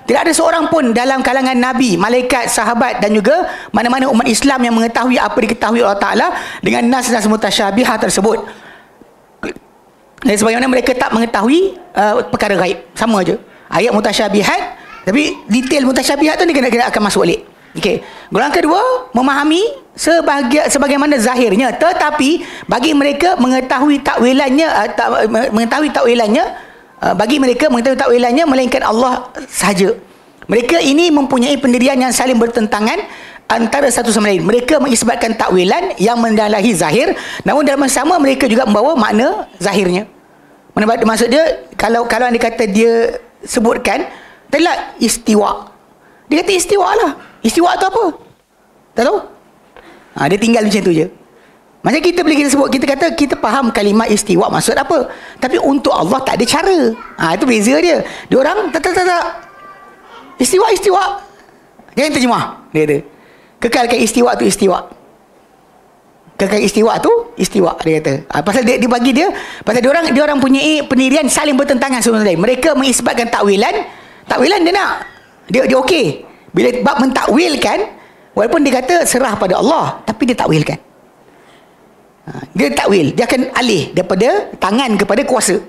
Tidak ada seorang pun dalam kalangan Nabi, malaikat, sahabat dan juga mana-mana umat Islam yang mengetahui apa diketahui Allah Ta'ala dengan nas-nas mutasyabihah tersebut. Dan sebagaimana mereka tak mengetahui uh, perkara gaib. Sama aja. Ayat mutasyabihat, tapi detail mutasyabihat tu dia kena, kena akan masuk balik. Okey. Golongan kedua, memahami sebahagia, sebagaimana zahirnya, tetapi bagi mereka mengetahui takwilannya, uh, tak, mengetahui takwilannya, uh, bagi mereka mengetahui takwilannya melainkan Allah sahaja. Mereka ini mempunyai pendirian yang saling bertentangan antara satu sama lain. Mereka mengisbatkan takwilan yang mendalahi zahir, namun dalam masa sama mereka juga membawa makna zahirnya. Maksud dia, kalau kalau anda kata dia sebutkan telah istiwa, dia kata istiwa lah. Istiwa tu apa? Tak tahu. Ha, dia tinggal macam tu je. Macam kita boleh kita sebut, kita kata kita faham kalimah istiwa maksud apa, tapi untuk Allah tak ada cara. Ha, itu beza dia. Dia orang tak tak tak, tak. Istiwa istiwa. Jangan terjemah. Dia kata kekalkan istiwa tu istiwa. Kekalkan istiwa tu istiwa, dia kata. Ha, pasal dia, dia bagi dia, pasal dia orang dia orang punya pendirian saling bertentangan sebenarnya. Mereka mengisbatkan takwilan, takwilan dia nak. Dia dia okey. Bila bab mentakwilkan, walaupun dia kata serah pada Allah, tapi dia takwilkan. Ha, dia takwil, dia akan alih daripada tangan kepada kuasa,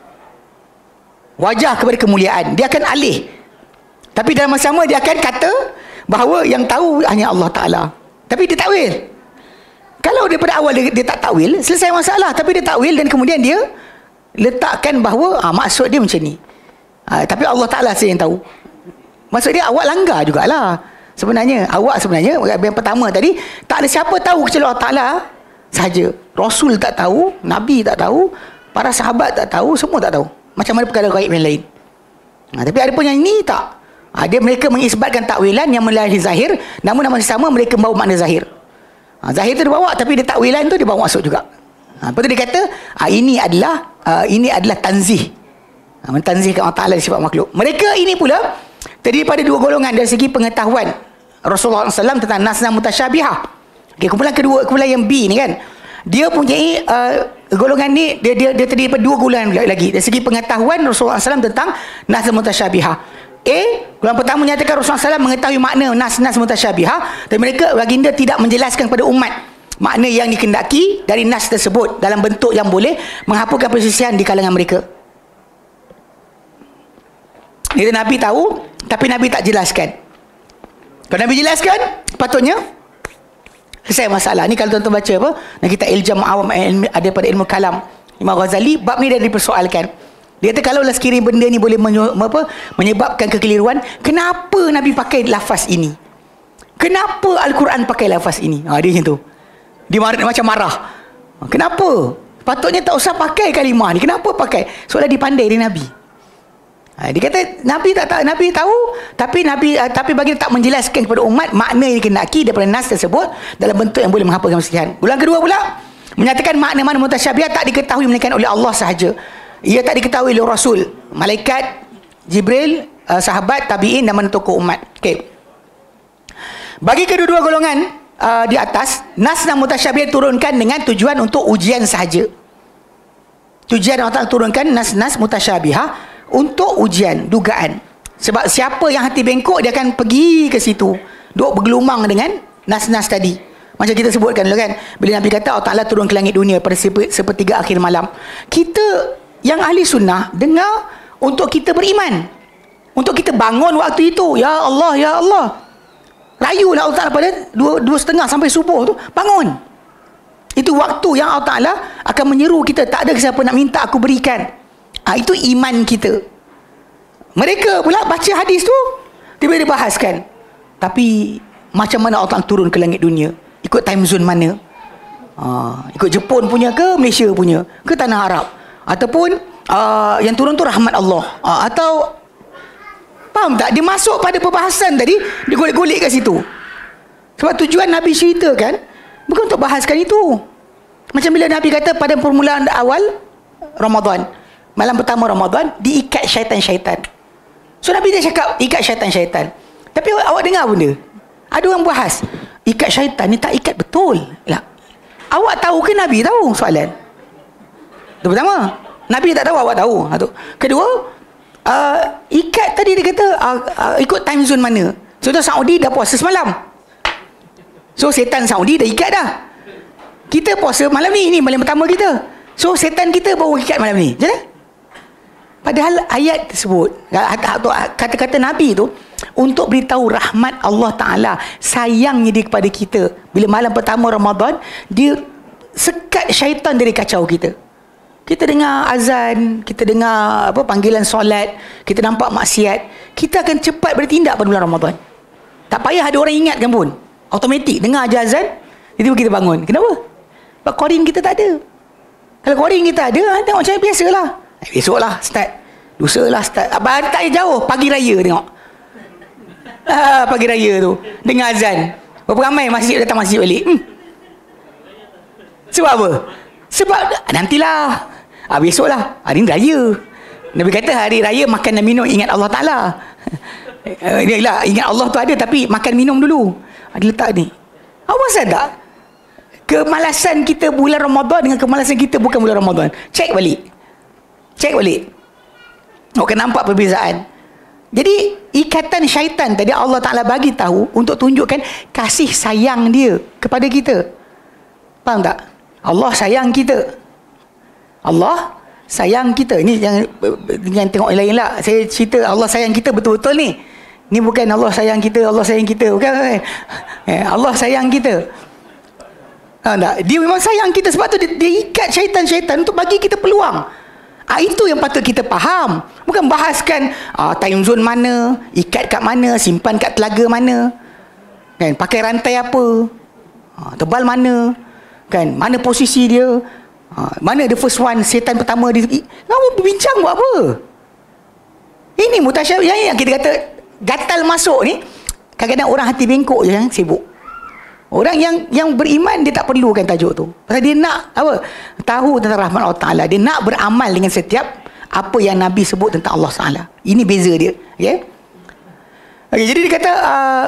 wajah kepada kemuliaan, dia akan alih. Tapi dalam masa sama dia akan kata bahawa yang tahu hanya Allah Ta'ala, tapi dia takwil. Kalau daripada awal dia, dia tak takwil, selesai masalah. Tapi dia takwil dan kemudian dia letakkan bahawa ah, maksud dia macam ni. Ha, tapi Allah Ta'ala saja yang tahu. Maksud dia awak langgar jugalah. Sebenarnya awak sebenarnya yang pertama tadi, tak ada siapa tahu kecuali Allah Ta'ala sahaja. Rasul tak tahu, Nabi tak tahu, para sahabat tak tahu, semua tak tahu macam mana perkara gaib yang lain. Ha, tapi ada pun yang ini tak. Ha, dia mereka mengisbatkan takwilan yang melahi zahir, namun nama sama mereka membawa makna zahir. Ha, zahir tu dia bawa, tapi dia takwilan tu dia bawa masuk juga. Ha, lepas tu dia kata ha, ini adalah uh, ini adalah tanzih. Ha, mentanzihkan Allah Ta'ala sifat makhluk. Mereka ini pula terdiri pada dua golongan dari segi pengetahuan Rasulullah sallallahu alaihi wasallam tentang nas-nas mutasyabihah. Okay, kumpulan kedua, kumpulan yang B ni kan, dia punya uh, golongan ni dia dia, dia terdiri daripada dua golongan lagi dari segi pengetahuan Rasulullah sallallahu alaihi wasallam tentang nas-nas mutasyabihah. A, golongan pertama menyatakan Rasulullah sallallahu alaihi wasallam mengetahui makna nas-nas mutasyabihah, dan mereka baginda tidak menjelaskan kepada umat makna yang dikendaki dari nas tersebut dalam bentuk yang boleh menghapuskan perselisihan di kalangan mereka. Itu Nabi tahu, tapi Nabi tak jelaskan. Kalau Nabi jelaskan, patutnya selesai masalah. Ni kalau tuan-tuan baca apa, dan kita Iljam Awam ada pada ilmu kalam Imam Ghazali, bab ni dah dipersoalkan. Dia kata kalau sekiranya benda ni boleh menye, apa, menyebabkan kekeliruan, kenapa Nabi pakai lafaz ini? Kenapa Al-Quran pakai lafaz ini? Ha, dia macam tu. Dia marah, macam marah. Kenapa? Patutnya tak usah pakai kalimah ni. Kenapa pakai? Soalnya dia pandai dia Nabi. Ha, dia kata Nabi tak tahu, Nabi tahu, tapi Nabi uh, tapi bagi tak menjelaskan kepada umat makna yang dikenaki daripada nas tersebut dalam bentuk yang boleh menghapuskan perselisihan. Golongan kedua pula menyatakan makna-makna mutasyabihat tak diketahui melainkan oleh Allah sahaja. Ia tak diketahui oleh Rasul, malaikat, Jibril, uh, sahabat, tabi'in dan mana tokoh umat. Okey. Bagi kedua-dua golongan uh, di atas, nas dan mutasyabihat turunkan dengan tujuan untuk ujian sahaja. Tujuan Allah turunkan nas-nas mutasyabihah untuk ujian, dugaan. Sebab siapa yang hati bengkok, dia akan pergi ke situ, duk bergelumang dengan nas-nas tadi. Macam kita sebutkan dulu kan, bila Nabi kata Allah Ta'ala turun ke langit dunia pada sepertiga akhir malam. Kita yang ahli sunnah dengar untuk kita beriman, untuk kita bangun waktu itu. Ya Allah, Ya Allah, rayulah Allah Ta'ala pada dua, dua setengah sampai subuh tu, bangun. Itu waktu yang Allah Ta'ala akan menyeru kita. Tak ada siapa nak minta aku berikan. Ha, itu iman kita. Mereka pula baca hadis tu, tiba-tiba dibahaskan. Tapi macam mana Allah turun ke langit dunia? Ikut time zone mana? Ha, ikut Jepun punya ke Malaysia punya? Ke tanah Arab? Ataupun uh, yang turun tu rahmat Allah? Ha, atau faham tak? Dia masuk pada perbahasan tadi, dia golek-golek kat situ. Sebab tujuan Nabi ceritakan bukan untuk bahaskan itu. Macam bila Nabi kata pada permulaan awal Ramadan, malam pertama Ramadan, diikat syaitan-syaitan. So Nabi dia cakap ikat syaitan-syaitan. Tapi awak, awak dengar benda, ada orang bahas ikat syaitan ni tak ikat betul lah. Awak tahu ke Nabi tahu? Soalan itu pertama. Nabi tak tahu, awak tahu. Kedua, uh, ikat tadi dia kata uh, uh, ikut time zone mana. Contoh Saudi dah puasa semalam, so setan Saudi dah ikat dah. Kita puasa malam ni, ini malam pertama kita, so setan kita baru ikat malam ni. Macam mana? Padahal ayat tersebut, kata-kata Nabi tu untuk beritahu rahmat Allah Ta'ala, sayangnya dia kepada kita. Bila malam pertama Ramadan, dia sekat syaitan dari kacau kita. Kita dengar azan, kita dengar apa panggilan solat, kita nampak maksiat, kita akan cepat bertindak pada bulan Ramadan. Tak payah ada orang ingatkan pun, automatik dengar aja azan, tiba-tiba kita bangun. Kenapa? Sebab korin kita tak ada. Kalau korin kita ada, tengok macam biasalah. Besok lah start, lusa lah start. Apa tak jauh, pagi raya tengok. Ah, pagi raya tu dengar azan, berapa ramai masjid datang masjid balik. Hmm. Sebab apa? Sebab nantilah, ah, besok lah, hari ni raya. Nabi kata hari raya makan dan minum ingat Allah Ta'ala. Dia lah, ingat Allah tu ada, tapi makan minum dulu. Ada letak ni. Apa pasal tak? Kemalasan kita bulan Ramadan dengan kemalasan kita bukan bulan Ramadan. Cek balik. Cek balik. Kau akan nampak perbezaan. Jadi ikatan syaitan tadi Allah Ta'ala bagi tahu untuk tunjukkan kasih sayang dia kepada kita. Faham tak? Allah sayang kita. Allah sayang kita. Ini yang yang tengok yang lain lah. Saya cerita Allah sayang kita betul-betul ni. Ni bukan Allah sayang kita, Allah sayang kita. Bukan. Allah sayang kita. Faham tak? Dia memang sayang kita. Sebab tu dia, dia ikat syaitan-syaitan untuk bagi kita peluang. Ah, itu yang patut kita faham. Bukan bahaskan ah, time zone mana, ikat kat mana, simpan kat telaga mana, kan, pakai rantai apa, ah, tebal mana, kan, mana posisi dia, ah, mana the first one, setan pertama dia. Kamu berbincang buat apa? Ini mutasyabih yang kita kata gatal masuk ni. Kadang-kadang orang hati bengkok je yang sibuk. Orang yang yang beriman dia tak perlukan tajuk tu. Pasal dia nak apa? Tahu tentang rahmat Allah Ta'ala. Dia nak beramal dengan setiap apa yang Nabi sebut tentang Allah Ta'ala. Ini beza dia. Okay? Okay, jadi dia kata uh,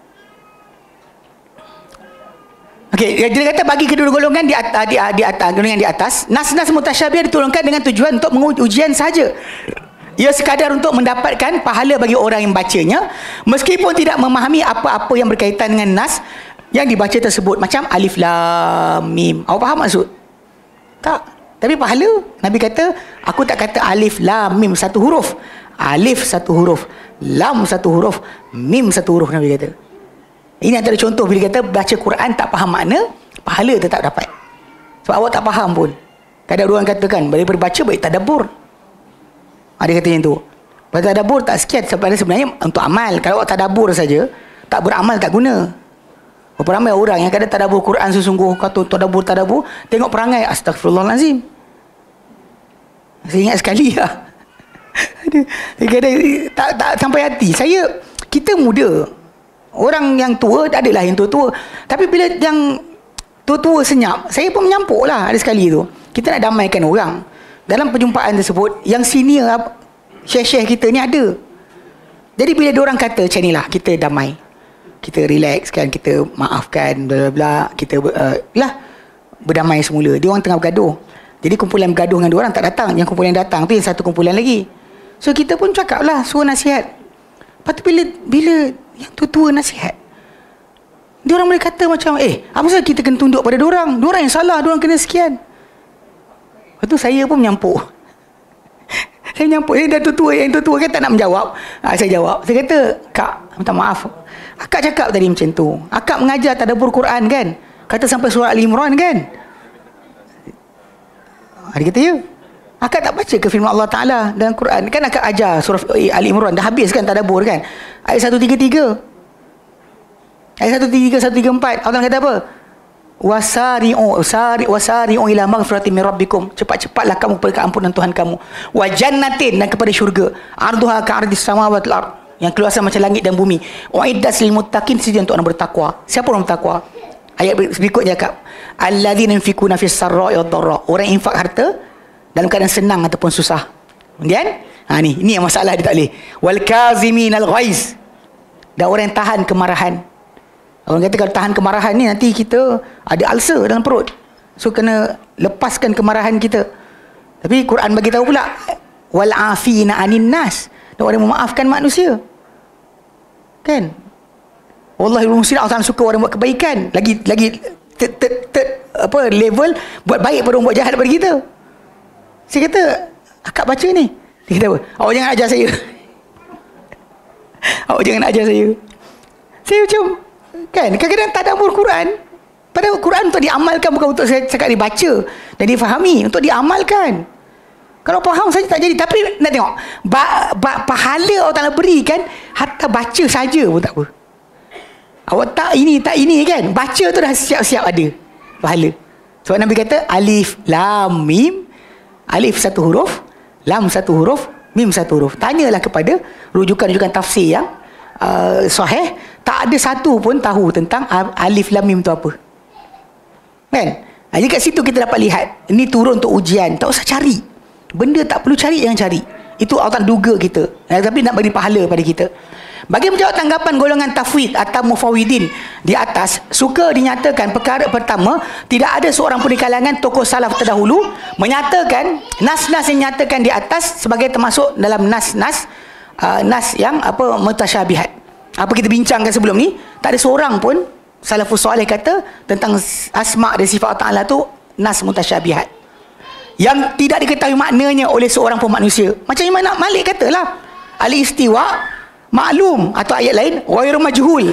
okay, dia kata bagi kedua golongan di atas, di, di atas, golongan di atas, nas-nas mutasyabih diturunkan dengan tujuan untuk menguji ujian saja. Ia sekadar untuk mendapatkan pahala bagi orang yang bacanya, meskipun tidak memahami apa-apa yang berkaitan dengan nas yang dibaca tersebut. Macam alif lam mim. Awak faham maksud? Tak. Tapi pahala, Nabi kata, aku tak kata alif lam mim satu huruf. Alif satu huruf, lam satu huruf, mim satu huruf, Nabi kata. Ini antara contoh bila kata baca Quran tak faham makna, pahala tetap dapat. Sebab awak tak faham pun. Kadang orang katakan, daripada baca baik tadabbur. Ada kata yang tu. Pada tadabbur tak sekian, sebenarnya untuk amal. Kalau awak tadabbur saja, tak beramal tak guna. Berapa ramai orang yang kadang tadabbur Quran sesungguh, kata tadabbur tadabbur, tengok perangai, astagfirullahalazim. Saya ingat sekali lah. Kadang tak, tak sampai hati. Saya, kita muda. Orang yang tua, adalah yang tua-tua. Tapi bila yang tua-tua senyap, saya pun menyampuk lah ada sekali tu. Kita nak damaikan orang. Dalam perjumpaan tersebut, yang senior, syekh-syekh kita ni ada. Jadi bila diorang kata macam ni lah, kita damai, kita relax kan, kita maafkan, bla bla bla, kita uh, lah berdamai semula. Diorang tengah bergaduh. Jadi kumpulan bergaduh dengan diorang tak datang. Yang kumpulan yang datang tu yang satu kumpulan lagi. So kita pun cakap lah, suruh nasihat. Lepas tu bila, bila yang tua-tua nasihat, diorang boleh kata macam, eh, apa sebab kita kena tunduk pada diorang? Diorang yang salah, diorang kena sekian. Lepas tu saya pun menyampuk. Saya menyampuk. Dia dah tua-tua, yang tua-tua kan tak nak menjawab. Ha, saya jawab. Saya kata, Kak, minta maaf. Akak cakap tadi macam tu. Akak mengajar tadabbur Quran kan? Kata sampai surah Al-Imran kan? Ha, dia kata, ya. Akak tak baca ke firman Allah Ta'ala dalam Quran? Kan akak ajar surah Al-Imran. Dah habis kan tadabbur kan? Ayat seratus tiga puluh tiga. Ayat seratus tiga puluh tiga, seratus tiga puluh empat. Allah kata apa? Wasari'u wasari wasari'u ila maghfiratin min rabbikum. Cepat-cepatlah kamu kepada keampunan Tuhan kamu. Wa jannatin, dan kepada syurga. Arduha ka'ardis samawati wal ard, yang keluasan macam langit dan bumi. Uiddat lil muttaqin, sedia untuk orang bertakwa. Siapa orang bertakwa? Ayat berikutnya cakap, alladzina yunfikuna fis sarra'i wad dharra, orang infak harta dalam keadaan senang ataupun susah. Kemudian, ha ni, ini yang masalah dia tak boleh. Wal kaziminal ghaiz, dan orang yang tahan kemarahan. Orang kata kalau tahan kemarahan ni nanti kita ada ulcer dalam perut. So kena lepaskan kemarahan kita. Tapi Quran bagi tahu pula, wal afina anin nas, dan orang yang memaafkan manusia. Kan? Wallahi muslim, Allah suka orang buat kebaikan, lagi lagi ter, ter, ter, apa level buat baik pada orang buat jahat daripada kita. Saya kata, akak baca ni. Dia kata apa? Awak jangan ajar saya. Awak jangan ajar saya. Saya macam, kan, kadang-kadang tadabbur Quran, pada Quran untuk diamalkan, bukan untuk saya cakap dibaca dan difahami, untuk diamalkan. Kalau faham saja tak jadi. Tapi nak tengok, ba, ba, pahala Allah Ta'ala berikan, hatta baca saja pun tak apa. Awak tak ini, tak ini kan, baca tu dah siap-siap ada pahala. Sebab Nabi kata, alif, lam, mim. Alif satu huruf, lam satu huruf, mim satu huruf. Tanyalah kepada rujukan-rujukan tafsir yang uh, sahih, tak ada satu pun tahu tentang alif lam mim tu apa. Kan? Jadi kat situ kita dapat lihat, ini turun untuk ujian, tak usah cari. Benda tak perlu cari, jangan cari. Itu Allah duga kita. Eh, tapi nak bagi pahala pada kita. Bagi menjawab tanggapan golongan tafwid atau mufawidin di atas, suka dinyatakan perkara pertama, tidak ada seorang pun di kalangan tokoh salaf terdahulu menyatakan nas-nas yang nyatakan di atas sebagai termasuk dalam nas-nas uh, nas yang apa mutasyabihat. Apa kita bincangkan sebelum ni, tak ada seorang pun salafus soleh kata tentang asma' dan sifat Allah Ta'ala tu nas mutasyabihat, yang tidak diketahui maknanya oleh seorang pun manusia. Macam Imam Malik katalah, al-istiwa maklum, atau ayat lain ghairu majhul.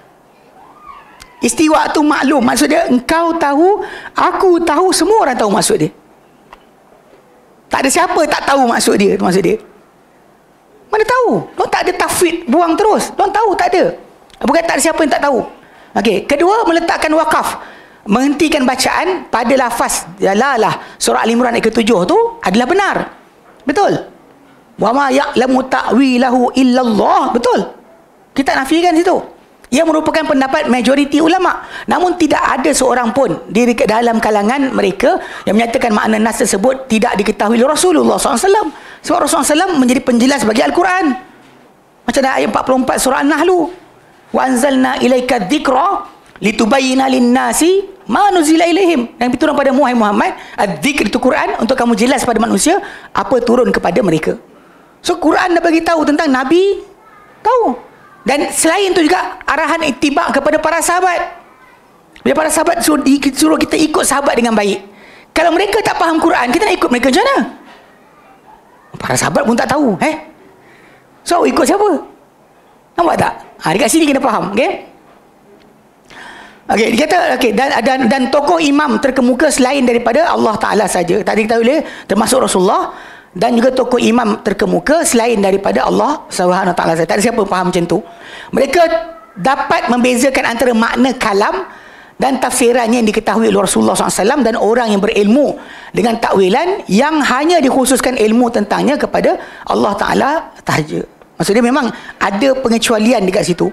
Istiwa tu maklum, maksud dia engkau tahu, aku tahu, semua orang tahu maksud dia. Tak ada siapa tak tahu maksud dia, tu maksud dia. Mana tahu? Diorang tak ada tafwid, buang terus. Diorang tahu tak ada. Bukan tak ada siapa yang tak tahu. Okey, kedua, meletakkan wakaf, menghentikan bacaan pada lafaz ya la lah surah Al-Imran ayat ketujuh tu adalah benar. Betul? Wa ma ya'lamu ta'wilahu illallah. Betul. Kita nafikan situ. Ia merupakan pendapat majoriti ulama. Namun tidak ada seorang pun di dalam kalangan mereka yang menyatakan makna nas tersebut tidak diketahui oleh Rasulullah sallallahu alaihi wasallam. Sebab Rasulullah sallallahu alaihi wasallam menjadi penjelas bagi Al-Quran. Macam dalam ayat empat puluh empat surah An-Nahl. Wa anzalna ilaika dzikra litubayyana lin-nasi ma nuzila ilaihim. Yang diturun pada Muhammad, az-zikr itu Quran, untuk kamu jelas pada manusia apa turun kepada mereka. So Quran dah bagi tahu tentang Nabi, tahu. Dan selain itu juga arahan ittiba kepada para sahabat. Bila para sahabat suruh, suruh kita ikut sahabat dengan baik. Kalau mereka tak faham Quran, kita nak ikut mereka macam mana? Para sahabat pun tak tahu, eh? So ikut siapa? Nampak tak? Ha, dekat sini kena faham, okey? Okey, dia kata okey, dan, dan dan tokoh imam terkemuka selain daripada Allah Taala saja. Tadi kita boleh termasuk Rasulullah, dan juga tokoh imam terkemuka selain daripada Allah Subhanahu Wa Taala. Tak ada siapa faham macam tu. Mereka dapat membezakan antara makna kalam dan tafsirannya yang diketahui oleh Rasulullah sallallahu alaihi wasallam dan orang yang berilmu dengan takwilan yang hanya dikhususkan ilmu tentangnya kepada Allah Taala sahaja. Maksudnya memang ada pengecualian dekat situ.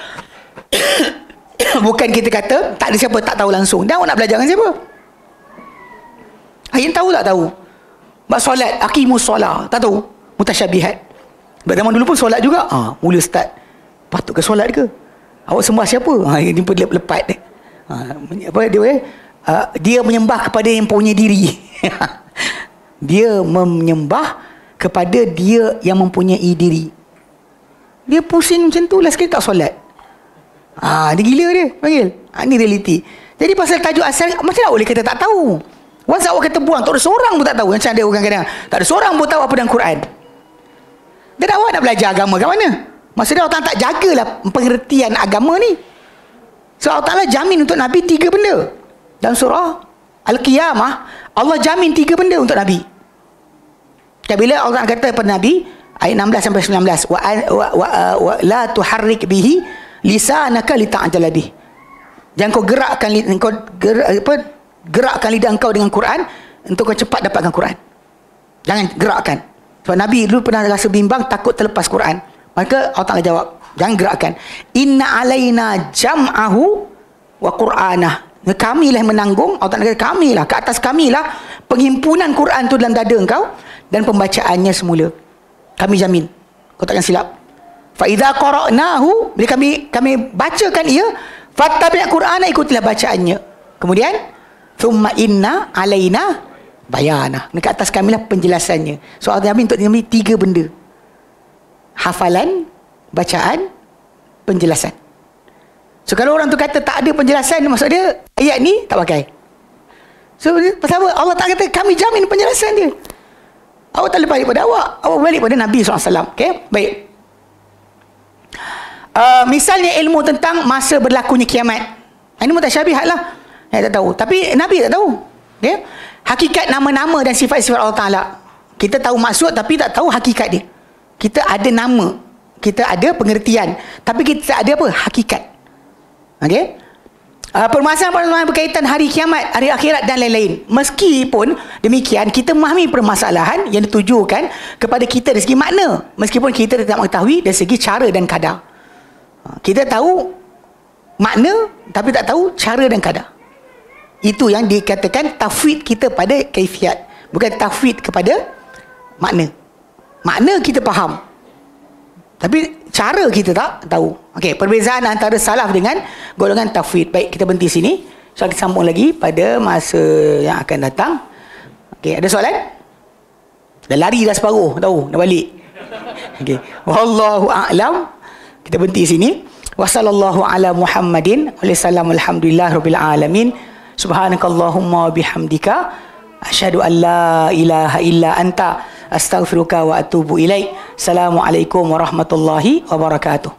Bukan kita kata tak ada siapa tak tahu langsung. Dan awak nak belajar dengan siapa? Yang tahu tak tahu? Bab solat, aqimus solat, tak tahu? Mutasyabihat. Zaman dulu pun solat juga. Ah, ha, mula start. Patut ke solat ke? Awak sembah siapa? Ha, dia pun lepat dia. Ha, apa dia eh? Uh, dia menyembah kepada yang punya diri. Dia menyembah kepada dia yang mempunyai diri. Dia pusing macam tu lah sekali tak solat. Ah, dia gila dia panggil. Ah, ni realiti. Jadi pasal tajuk asal, macam mana boleh kita tak tahu? Once awak kata buang, tak ada seorang pun tak tahu. Macam ada orang kadang, tak ada seorang pun tahu apa dalam Quran. Dan awak nak belajar agama kat mana? Maksudnya Allah Ta'ala tak jagalah pengertian agama ni. So Allah Ta'ala jamin untuk Nabi tiga benda. Dalam surah Al-Qiyamah, Allah jamin tiga benda untuk Nabi. Dan bila Allah kata kepada Nabi, ayat enam belas sampai sembilan belas, wa, wa, wa, wa la tuharrik bihi lisanaka lita'jala bih. Jangan kau gerakkan kau gerak, apa, gerakkan lidah engkau dengan Quran untuk kau cepat dapatkan Quran. Jangan gerakkan. Sebab Nabi dulu pernah rasa bimbang, takut terlepas Quran. Maka Allah Ta'ala jawab, jangan gerakkan. Inna alaina jam'ahu wa qur'anah. Kamilah menanggung, Allah Ta'ala kata kamilah, ke atas kamilah penghimpunan Quran tu dalam dada engkau dan pembacaannya semula. Kami jamin kau takkan silap. Fa idza qara'nahu, bila kami kami bacakan ia, fattabi' qur'ana, ikutilah bacaannya. Kemudian thumma inna alaina Bayanah. Dekat atas kami lah penjelasannya. Soal Nabi untuk Nabi tiga benda. Hafalan, bacaan, penjelasan. So kalau orang tu kata tak ada penjelasan, maksud dia ayat ni tak pakai. So pasal apa? Allah tak kata kami jamin penjelasan dia. Awak tak balik pada awak, awak balik pada Nabi sallallahu alaihi wasallam. Okay? Baik. Uh, misalnya ilmu tentang masa berlakunya kiamat. Ini mutasyabihat lah. Saya tak tahu. Tapi Nabi tak tahu. Okay? Hakikat nama-nama dan sifat-sifat Allah Ta'ala. Kita tahu maksud tapi tak tahu hakikat dia. Kita ada nama. Kita ada pengertian. Tapi kita tak ada apa? Hakikat. Okay? Uh, permasalahan-permasalahan berkaitan hari kiamat, hari akhirat dan lain-lain. Meskipun demikian, kita memahami permasalahan yang ditujukan kepada kita dari segi makna. Meskipun kita tidak mengetahui dari segi cara dan kadar. Uh, kita tahu makna, tapi tak tahu cara dan kadar. Itu yang dikatakan tafwid kita pada kaifiat. Bukan tafwid kepada makna. Makna kita faham. Tapi cara kita tak tahu. Okey, perbezaan antara salaf dengan golongan tafwid. Baik, kita berhenti sini. So, kita sambung lagi pada masa yang akan datang. Okey, ada soalan? Dah lari dah separuh, tahu, dah balik. Okey. Wallahu a'lam. Kita berhenti sini. Wa sallallahu ala Muhammadin wa sallam alhamdulillah rabbil alamin. Subhanakallahumma bihamdika asyhadu an la ilaha illa anta astaghfiruka wa atubu ilaik. Assalamualaikum warahmatullahi wabarakatuh.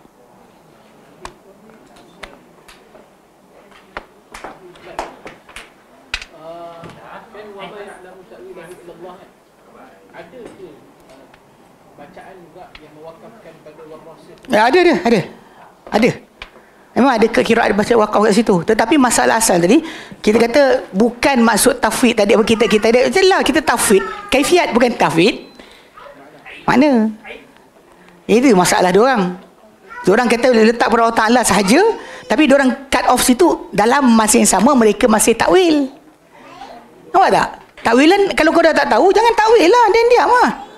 Ya, ada ada ada. Ada. Memang ada kekiraan baca wakaf kat situ. Tetapi masalah asal tadi, kita kata bukan maksud tafwid tadi apa kita kita ada. Jelah kita tafwid, kaifiat bukan tafwid. Mana? Itu masalah dia orang. Dia orang kata letak pada Allah Taala sahaja, tapi dia orang cut off situ dalam masa yang sama mereka masih takwil. Nampak tak? Takwilan kalau kau dah tak tahu jangan takwil lah, dan diam lah.